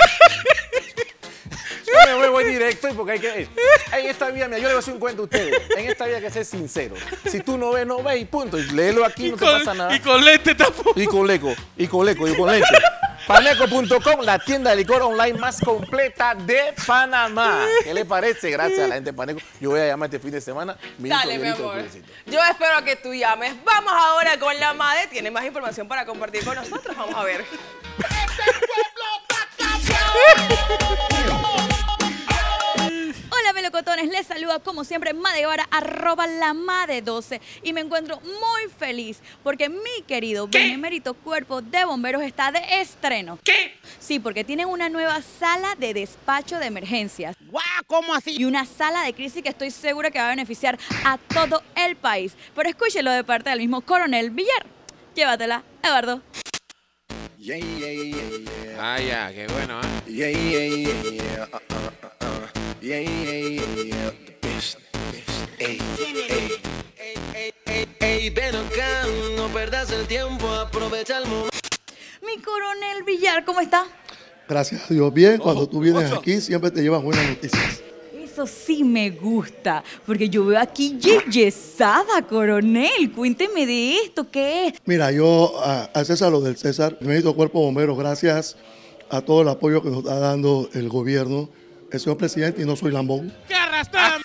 Yo me voy directo y porque hay que... En esta vida, mira, yo le voy a hacer un cuento a ustedes. En esta vida hay que ser sincero. Si tú no ves, no ves y punto. Y léelo aquí, y no con, te pasa nada. Y con lente tampoco. Y con leco, y con leco, y con lente. Paneco punto com, la tienda de licor online más completa de Panamá. ¿Qué le parece? Gracias a la gente de Paneco. Yo voy a llamar este fin de semana. Dale, mi amor. Yo espero que tú llames. Vamos ahora con la madre. Tiene más información para compartir con nosotros. Vamos a ver. Hola melocotones, les saluda como siempre Made Guevara, arroba la Made doce, y me encuentro muy feliz porque mi querido benemérito cuerpo de bomberos está de estreno. ¿Qué? Sí, porque tienen una nueva sala de despacho de emergencias. ¡Guau! ¿Cómo así? Y una sala de crisis que estoy segura que va a beneficiar a todo el país. Pero escúchelo de parte del mismo Coronel Villar. Llévatela, Eduardo. Yeah, yeah, yeah, yeah. Ah, ya, qué bueno, ¿eh? Yeah, yeah, yeah, yeah. Uh, uh, uh, uh. Yeah, yeah, yeah, yeah. The best, the best. Ey, ey. Ey, ey, ey, ey, ven acá, no perdas el tiempo, aprovecha el momento. Mi Coronel Villar, ¿cómo está? Gracias a Dios, bien. Cuando tú vienes aquí, siempre te llevas buenas noticias. Eso sí me gusta, porque yo veo aquí yesada, Coronel. Cuénteme de esto, ¿qué es? Mira, yo a, a César lo del César, Benemérito Cuerpo Bombero, gracias a todo el apoyo que nos está dando el gobierno, el señor presidente, y no soy lambón. ¡Qué arrastramos!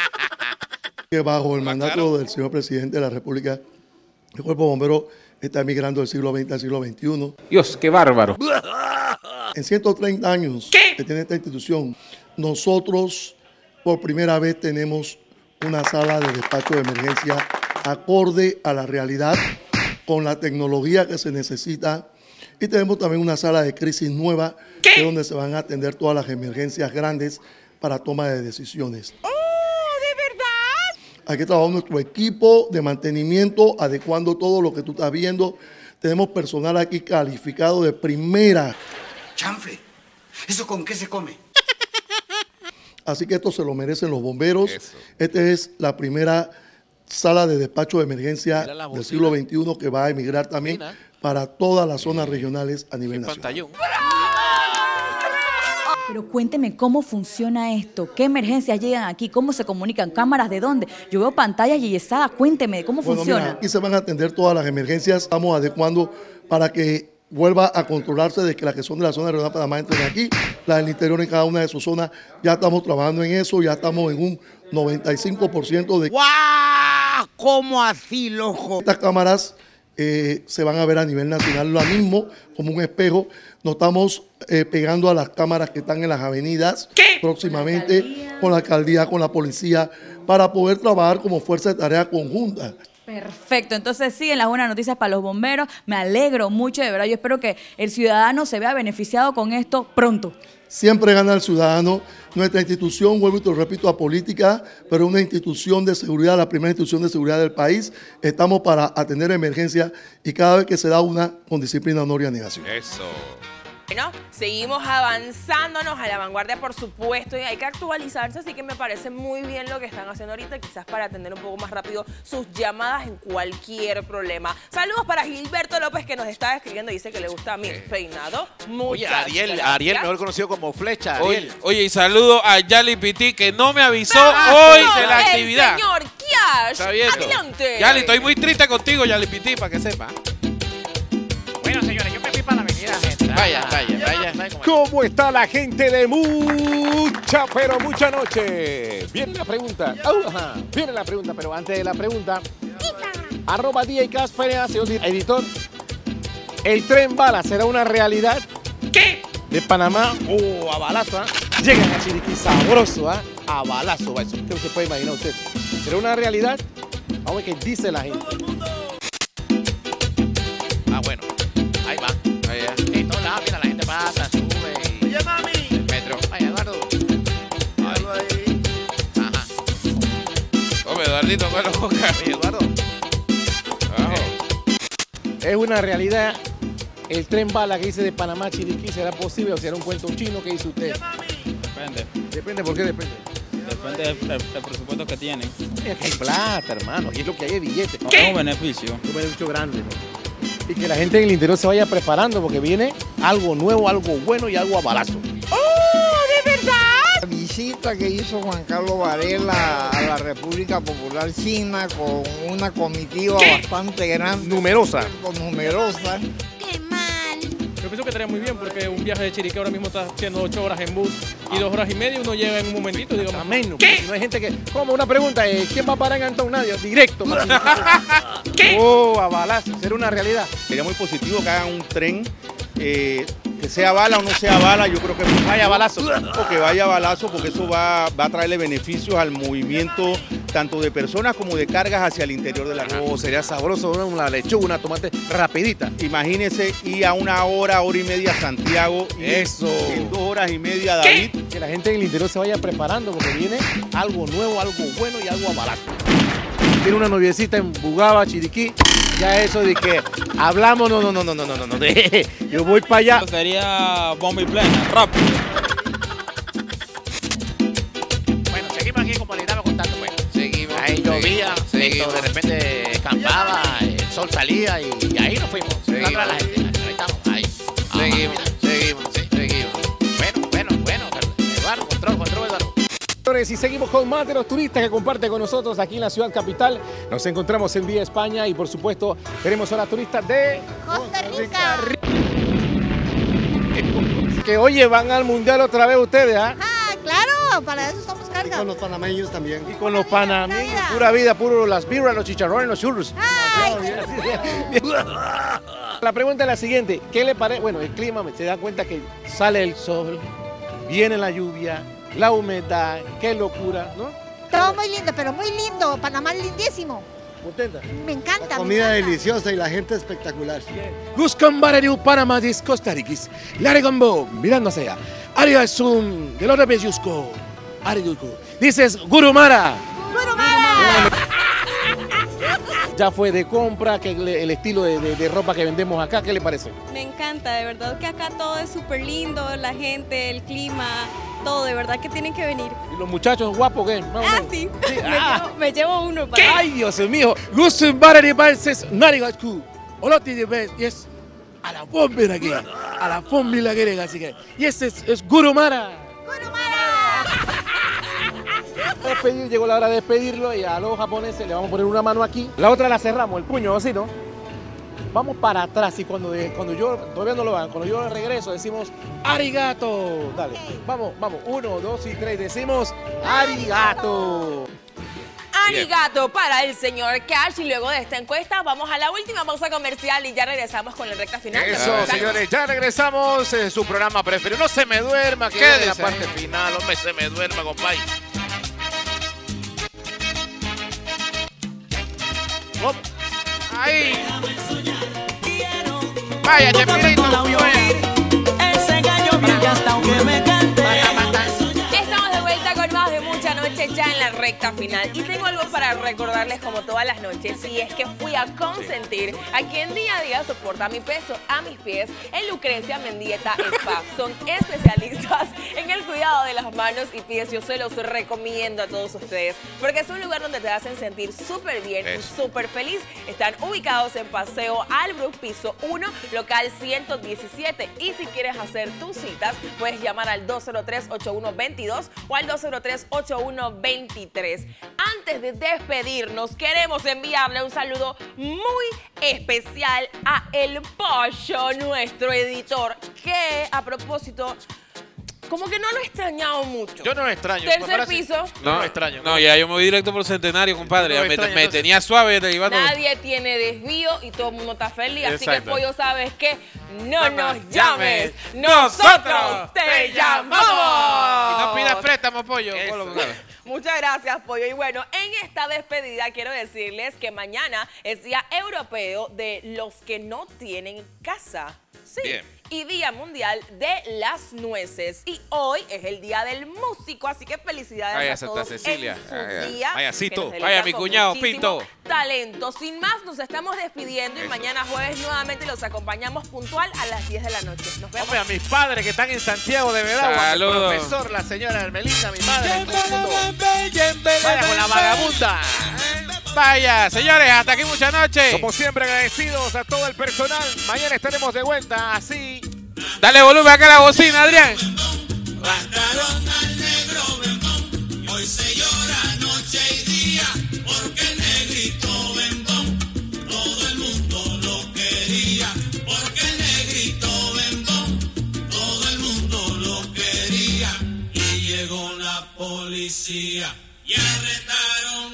Que bajo el mandato del señor presidente de la República, el Cuerpo Bombero está migrando del siglo veinte al siglo veintiuno. Dios, qué bárbaro. En ciento treinta años ¿Qué? que tiene esta institución, nosotros por primera vez tenemos una sala de despacho de emergencia acorde a la realidad, con la tecnología que se necesita, y tenemos también una sala de crisis nueva, que es donde se van a atender todas las emergencias grandes para toma de decisiones. ¡Oh, de verdad! Aquí trabaja nuestro equipo de mantenimiento, adecuando todo lo que tú estás viendo. Tenemos personal aquí calificado de primera. Chanfle, ¿eso con qué se come? Así que esto se lo merecen los bomberos. Eso. Esta es la primera sala de despacho de emergencia del siglo veintiuno que va a emigrar también Mira. para todas las zonas regionales a nivel nacional. Pero cuénteme cómo funciona esto, qué emergencias llegan aquí, cómo se comunican, cámaras de dónde. Yo veo pantallas yesadas, cuénteme de cómo bueno, funciona. Mira, aquí se van a atender todas las emergencias, estamos adecuando para que vuelva a controlarse de que las que son de la zona regional de Panamá entren aquí, las del interior en cada una de sus zonas. Ya estamos trabajando en eso, ya estamos en un noventa y cinco por ciento de... ¡Guau! ¿Cómo así, loco? Estas cámaras eh, se van a ver a nivel nacional, lo mismo, como un espejo. Nos estamos eh, pegando a las cámaras que están en las avenidas ¿Qué? próximamente, ¿La con la alcaldía, con la policía, para poder trabajar como fuerza de tarea conjunta. Perfecto, entonces siguen las buenas noticias para los bomberos. Me alegro mucho, de verdad. Yo espero que el ciudadano se vea beneficiado con esto pronto. Siempre gana el ciudadano. Nuestra institución, vuelvo y te lo repito, a política, pero una institución de seguridad, la primera institución de seguridad del país. Estamos para atender emergencias y cada vez que se da una, con disciplina, honor y negación. Eso. Bueno, seguimos avanzándonos a la vanguardia, por supuesto, y hay que actualizarse, así que me parece muy bien lo que están haciendo ahorita, quizás para atender un poco más rápido sus llamadas en cualquier problema. Saludos para Gilberto López, que nos está escribiendo, dice que le gusta mi eh. peinado. Muchas Oye, Ariel, gracias. Ariel, mejor conocido como Flecha, Ariel. Oye, oye y saludo a Yali Piti, que no me avisó ah, hoy no, de la el actividad. señor Kiash, Está viendo. adelante. Yali, estoy muy triste contigo, Yali Piti, para que sepa. Bueno, señores, yo me fui para la avenida, gente. Vaya, vaya, vaya. ¿Cómo está la gente de mucha, pero mucha noche? Viene la pregunta. Uh, ajá. Viene la pregunta, pero antes de la pregunta, arroba D J Casper, señor editor. ¿El tren bala será una realidad? ¿Qué? De Panamá o oh, a balazo, ¿eh? Llegan a Chiriquí sabroso, ¿eh? A balazo, eso. ¿Qué se puede imaginar usted? ¿Será una realidad? Vamos a ver qué dice la gente. Ah, bueno. Ahí va. Ahí va. En todos lados, mira, la gente pasa, sube. Y... Oye, mami. El metro. Ay, Eduardo. Míralo ahí. Ajá. Hombre, Eduardito, con los boca. Oye, Eduardo. Es una realidad. El tren bala que dice de Panamá a Chiriquí, ¿será posible o será un cuento chino? ¿Qué dice usted? Oye, mami. Depende. Depende, ¿por qué depende? Depende del, del- del presupuesto que tienen. Es que hay plata, hermano. Aquí es lo que hay de billetes. Es un beneficio. Un beneficio grande, ¿no? Y que la gente en el interior se vaya preparando porque viene algo nuevo, algo bueno y algo a balazo. ¡Oh, de verdad! La visita que hizo Juan Carlos Varela a la República Popular China con una comitiva bastante grande. Numerosa. Numerosa. Yo pienso que estaría muy bien porque un viaje de Chiriquí ahora mismo está haciendo ocho horas en bus y dos horas y media uno llega en un momentito, digamos. Amén. ¿Qué? No hay gente que... Como una pregunta, eh, ¿quién va a parar en Antón Nadio? Directo. ¿Qué? Oh, a balazo. Será una realidad. Sería muy positivo que hagan un tren, eh, que sea bala o no sea bala, yo creo que vaya balazo. O que vaya balazo, porque eso va, va a traerle beneficios al movimiento tanto de personas como de cargas hacia el interior de la región. Oh, sería sabroso, ¿no? Una lechuga, una tomate rapidita. Imagínese ir a una hora, hora y media a Santiago. Y Eso. En dos horas y media a David. Que la gente en el interior se vaya preparando porque viene algo nuevo, algo bueno y algo a balazo. Tiene una noviecita en Bugaba, Chiriquí. Ya eso de que hablamos, no, no, no, no, no, no, no, no. Yo voy para allá. Sería bomba y plena, rápido. Bueno, seguimos aquí como le estaba contando, pues. Seguimos. Ahí llovía, seguimos. esto de repente escampaba, el sol salía y, y ahí nos fuimos. Seguimos. La gente, ahí estamos, ahí. Seguimos, Ah, seguimos, seguimos. Bueno, bueno, bueno, Eduardo, control, control, Eduardo. Y seguimos con más de los turistas que comparten con nosotros aquí en la ciudad capital. Nos encontramos en Vía España y por supuesto tenemos a las turistas de Costa Rica. Que oye, van al mundial otra vez ustedes, ¿ah? Ah, claro, para eso estamos Y carga. con los panameños también. Y con los panameños, pura vida, puro las birras, los chicharrones, los churros. La pregunta es la siguiente, ¿qué le parece? Bueno, el clima, se da cuenta que sale el sol, viene la lluvia, la humedad, qué locura, ¿no? Todo muy lindo, pero muy lindo. Panamá es lindísimo. ¿Contenta? Me encanta. La me comida encanta. deliciosa y la gente espectacular. Guscambarariu Panamadis Costa Riquis, Laregombo, mirando hacia allá. Aria Sun, de los Rebes Yusco, Ariuco. Dices Gurumara. ¡Gurumara! Ya fue de compra, que el, el estilo de, de- de ropa que vendemos acá, ¿qué le parece? Me encanta, de verdad que acá todo es súper lindo, la gente, el clima, todo, de verdad que tienen que venir. ¿Y los muchachos guapos qué? Más o Ah, menos. sí, Sí, me, ah. llevo, me llevo uno para... Ay, Dios mío. Guscambarariu Panamadis Narigascu. Oloti de Bes, yes. A la bombera que, a la bombera que así que. Y ese es, es Gurumara. Despedir, llegó la hora de despedirlo y a los japoneses le vamos a poner una mano aquí. La otra la cerramos, el puño así, ¿no? Vamos para atrás y cuando, de- cuando yo, todavía no lo hagan, cuando yo regreso decimos arigato. Dale, vamos, vamos, uno, dos y tres, decimos arigato. Arigato para el señor Cash y luego de esta encuesta vamos a la última pausa comercial y ya regresamos con la recta final. Eso, señores, ya regresamos en su programa preferido. No se me duerma, que ¿Qué es la dice? parte final. Hombre, se me duerma, compadre. Hop. Ahí. Vaya, Chespirito, muy buena. Ese gallo brilla hasta aunque me cante. Estamos de vuelta con más de Mucha Noche ya en la recta final. Y tengo algo para recordarles como todas las noches. Y es que fui a consentir a quien día a día soporta mi peso a mis pies en Lucrecia Mendieta Spa. Son especialistas en el cuidado de las manos y pies. Yo se los recomiendo a todos ustedes. Porque es un lugar donde te hacen sentir súper bien y Eso. súper feliz. Están ubicados en Paseo Albrook, piso uno, local ciento diecisiete. Y si quieres hacer tus citas, puedes llamar al dos cero tres, ocho uno dos dos o al dos cero tres, ocho uno dos tres. Antes de despedirnos, queremos enviarle un saludo muy especial a El Pollo, nuestro editor, que a propósito, como que no lo he extrañado mucho. Yo no lo extraño. Tercer Ahora sí. piso. No lo extraño. No, ya yo me voy directo por Centenario, compadre. No Ya me, extraña, me entonces. tenía suave derivando. Nadie tiene desvío y todo el mundo está feliz. Así que, Exacto. Pollo, ¿sabes qué? No nos llames. llames. Nosotros te llamamos. Y no pidas préstamo, pollo. Ponlo, compadre. Muchas gracias, Pollo. Y bueno, en esta despedida quiero decirles que mañana es Día Europeo de los que no tienen casa. Sí. Bien. Y Día Mundial de las Nueces. Y hoy es el Día del Músico, así que felicidades Vaya, a Santa todos Cecilia. en su Vaya, día. vaya, que Cito. nos Vaya, mi deleitamos cuñado, muchísimo. Pinto. talento. Sin más, nos estamos despidiendo y mañana jueves nuevamente los acompañamos puntual a las diez de la noche. Nos vemos. Hombre, a mis padres que están en Santiago de Veragua, mi Saludos. profesor, la señora Hermelina, mi madre, todo el mundo. Vaya con la vagabunda. Vaya, señores, hasta aquí mucha noche. Como siempre, agradecidos a todo el personal. Mañana estaremos de vuelta, así. Dale volumen acá a la bocina, Adrián. Mataron al negro Bembón, hoy se llora noche y día, porque el negrito Bembón, todo el mundo lo quería, porque el negrito Bembón, todo el mundo lo quería, y llegó la policía y arrestaron